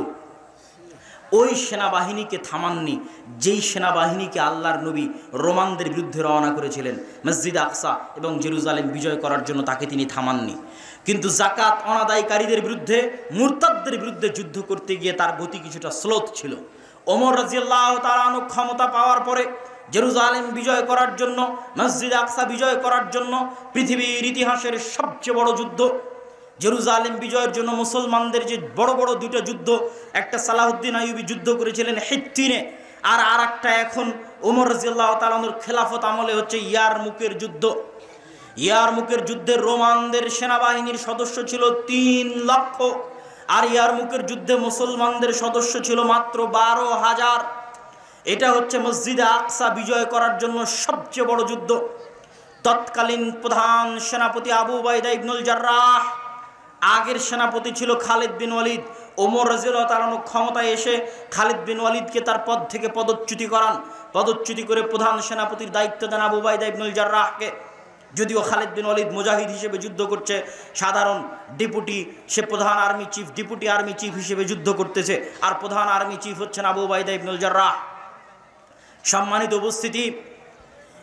ওই সেনাবাহিনীকে থামাননি যেই সেনাবাহিনীকে আল্লাহর নবী রোমানদের বিরুদ্ধে রওনা করেছিলেন মসজিদ আকসা এবং জেরুজালেম বিজয় করার জন্য, তাকে তিনি থামাননি। কিন্তু জাকাত অনাদায়কারীদের বিরুদ্ধে, মুরতাদদের বিরুদ্ধে যুদ্ধ করতে গিয়ে তার গতি কিছুটা স্লোথ ছিল। ওমর রাদিয়াল্লাহু তাআলা আনহু ক্ষমতা পাওয়ার পরে জেরুজালেম বিজয় করার জন্য, মসজিদ আকসা বিজয় করার জন্য, পৃথিবীর ইতিহাসের সবচেয়ে বড় যুদ্ধ জেরুজালেম বিজয়ের জন্য মুসলমানদের যে বড় বড় দুটো যুদ্ধ, একটা সালাহুদ্দিন আইয়ুবী যুদ্ধ করেছিলেন হিত্তিনে, আর আর একটা এখন ওমর রাদিয়াল্লাহু তাআলা আনহুর খেলাফত আমলে হচ্ছে ইয়ারমুকের যুদ্ধ। ইয়ারমুকের যুদ্ধে রোমানদের সেনাবাহিনীর সদস্য ছিল তিন লক্ষ, আর ইয়ারমুকের যুদ্ধে মুসলমানদের সদস্য ছিল মাত্র বারো হাজার। এটা হচ্ছে মসজিদে আকসা বিজয় করার জন্য সবচেয়ে বড় যুদ্ধ। তৎকালীন প্রধান সেনাপতি আবু উবাইদা ইবনুল জাররাহ, আগের সেনাপতি ছিল খালিদ বিন ওয়ালিদ। ওমর রাদিয়াল্লাহু তাআলা ক্ষমতায় এসে খালিদ বিন ওয়ালিদকে তার পদ থেকে পদচ্যুতি করান। পদচ্যুতি করে প্রধান সেনাপতির দায়িত্ব দেন আবু উবাইদা ইবনুল জাররাহকে। যদিও খালিদ বিন ওয়ালিদ মুজাহিদ হিসেবে যুদ্ধ করছে, সাধারণ ডেপুটি, সে প্রধান army chief, deputy army chief হিসেবে যুদ্ধ করতেছে, আর প্রধান আর্মি চিফ হচ্ছেন আবু উবাইদা ইবনুল জাররাহ। সম্মানিত উপস্থিতি,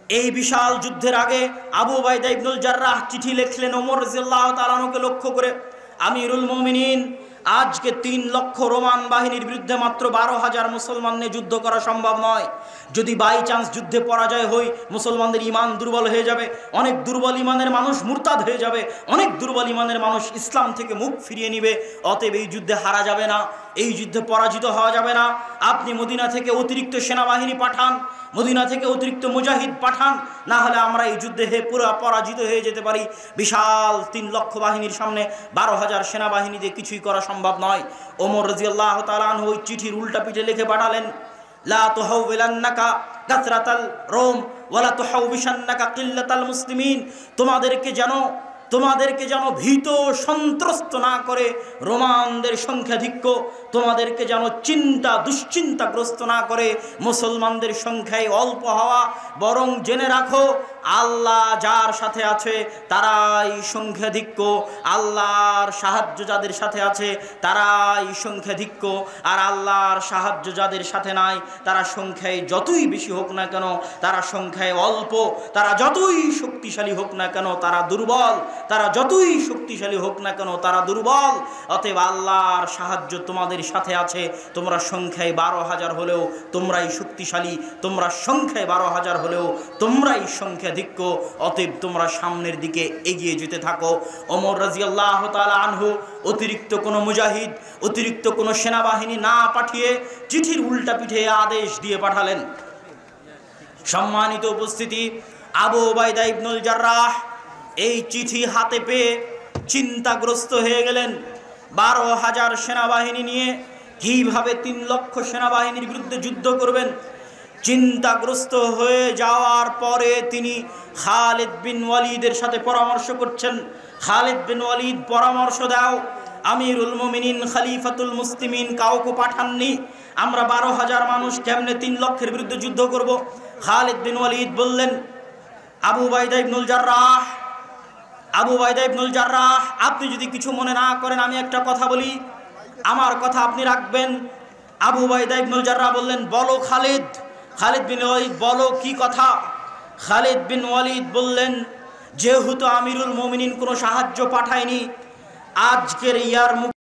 এই বিশাল যুদ্ধের আগে আবু উবাইদা ইবনুল জাররাহ চিঠি লিখলেন ওমর রাদিয়াল্লাহু তাআলা আনহুকে লক্ষ্য করে, আমিরুল মুমিনিন, আজকে তিন লক্ষ রোমান বাহিনীর বিরুদ্ধে মাত্র বারো হাজার মুসলমান নিয়ে যুদ্ধ করা সম্ভব নয়। যদি বাই চান্স যুদ্ধে পরাজয় হই, মুসলমানদের ইমান দুর্বল হয়ে যাবে, অনেক দুর্বল ইমানের মানুষ মুরতাদ হয়ে যাবে, অনেক দুর্বল ইমানের মানুষ ইসলাম থেকে মুখ ফিরিয়ে নিবে। অতএব এই যুদ্ধে হারা যাবে না, এই যুদ্ধে পরাজিত হওয়া যাবে না। আপনি মদিনা থেকে অতিরিক্ত সেনাবাহিনী পাঠান, মদিনা থেকে অতিরিক্ত মুজাহিদ পাঠান, না হলে আমরা এই যুদ্ধে হে পুরো পরাজিত হয়ে যেতে পারি। বিশাল তিন লক্ষ বাহিনীর সামনে বারো হাজার সেনাবাহিনী দিয়ে কিছুই করা সম্ভব নয়। ওমর রাদিয়াল্লাহু তাআলা আনহু ওই চিঠির উল্টা পিঠে লিখে পাঠালেন, লা তুহাউবিলান্নাকা কাসরাতাল রোম ওয়ালা তুহাউবিশান্নাকা কিল্লাতাল মুসলিমিন। তোমাদেরকে যেন তোমাদেরকে যেন ভীত সন্ত্রস্ত না করে রোমানদের সংখ্যাধিক্য, তোমাদেরকে যেন চিন্তা দুশ্চিন্তাগ্রস্ত না করে মুসলমানদের সংখ্যায় অল্প হওয়া, বরং জেনে রাখো আল্লাহ যার সাথে আছে তারাই সংখ্যাধিক্য, আল্লাহর সাহায্য যাদের সাথে আছে তারাই সংখ্যাধিক্য, আর আল্লাহর সাহায্য যাদের সাথে নাই তারা সংখ্যায় যতই বেশি হোক না কেন তারা সংখ্যায় অল্প, তারা যতই শক্তিশালী হোক না কেন তারা দুর্বল, তারা যতই শক্তিশালী হোক না কেন তারা দুর্বল। অতএব আল্লাহর সাহায্য তোমাদের সাথে আছে। তোমরা সংখ্যায় বারো হাজার হলেও তোমরাই শক্তিশালী, তোমরা সংখ্যায় বারো হাজার হলেও তোমরাই সংখ্যাধিক্য। অতএব তোমরা সামনের দিকে এগিয়ে যেতে থাকো। ওমর রাদিয়াল্লাহু তাআলা আনহু অতিরিক্ত কোনো মুজাহিদ, অতিরিক্ত কোনো সেনাবাহিনী না পাঠিয়ে চিঠির উল্টা পিঠে আদেশ দিয়ে পাঠালেন। সম্মানিত উপস্থিতি, আবু উবাইদা ইবনুল জাররাহ এই চিঠি হাতে পেয়ে চিন্তাগ্রস্ত হয়ে গেলেন। বারো হাজার সেনাবাহিনী নিয়ে কিভাবে তিন লক্ষ সেনাবাহিনীর বিরুদ্ধে যুদ্ধ করবেন? চিন্তাগ্রস্ত হয়ে যাওয়ার পরে তিনি খালিদ বিন ওয়ালিদের সাথে পরামর্শ করছেন। খালিদ বিন ওয়ালিদ পরামর্শ দাও, আমিরুল মুমিনিন খলিফাতুল মুসলিমিন কাউকে পাঠাননি, আমরা বারো হাজার মানুষ কেমনে তিন লক্ষের বিরুদ্ধে যুদ্ধ করব? খালিদ বিন ওয়ালিদ বললেন, আবু উবাইদা ইবনুল জাররাহ আবু উবাইদা ইবনুল জাররাহ আপনি যদি কিছু মনে না করেন আমি একটা কথা বলি, আমার কথা আপনি রাখবেন। আবু উবাইদা ইবনুল জাররাহ বললেন, বলো খালিদ। খালিদ বিন ওয়ালিদ, বলো কি কথা? খালিদ বিন ওয়ালিদ বললেন, যেহেতু আমিরুল মুমিনিন কোনো সাহায্য পাঠায়নি, আজকের ইয়ার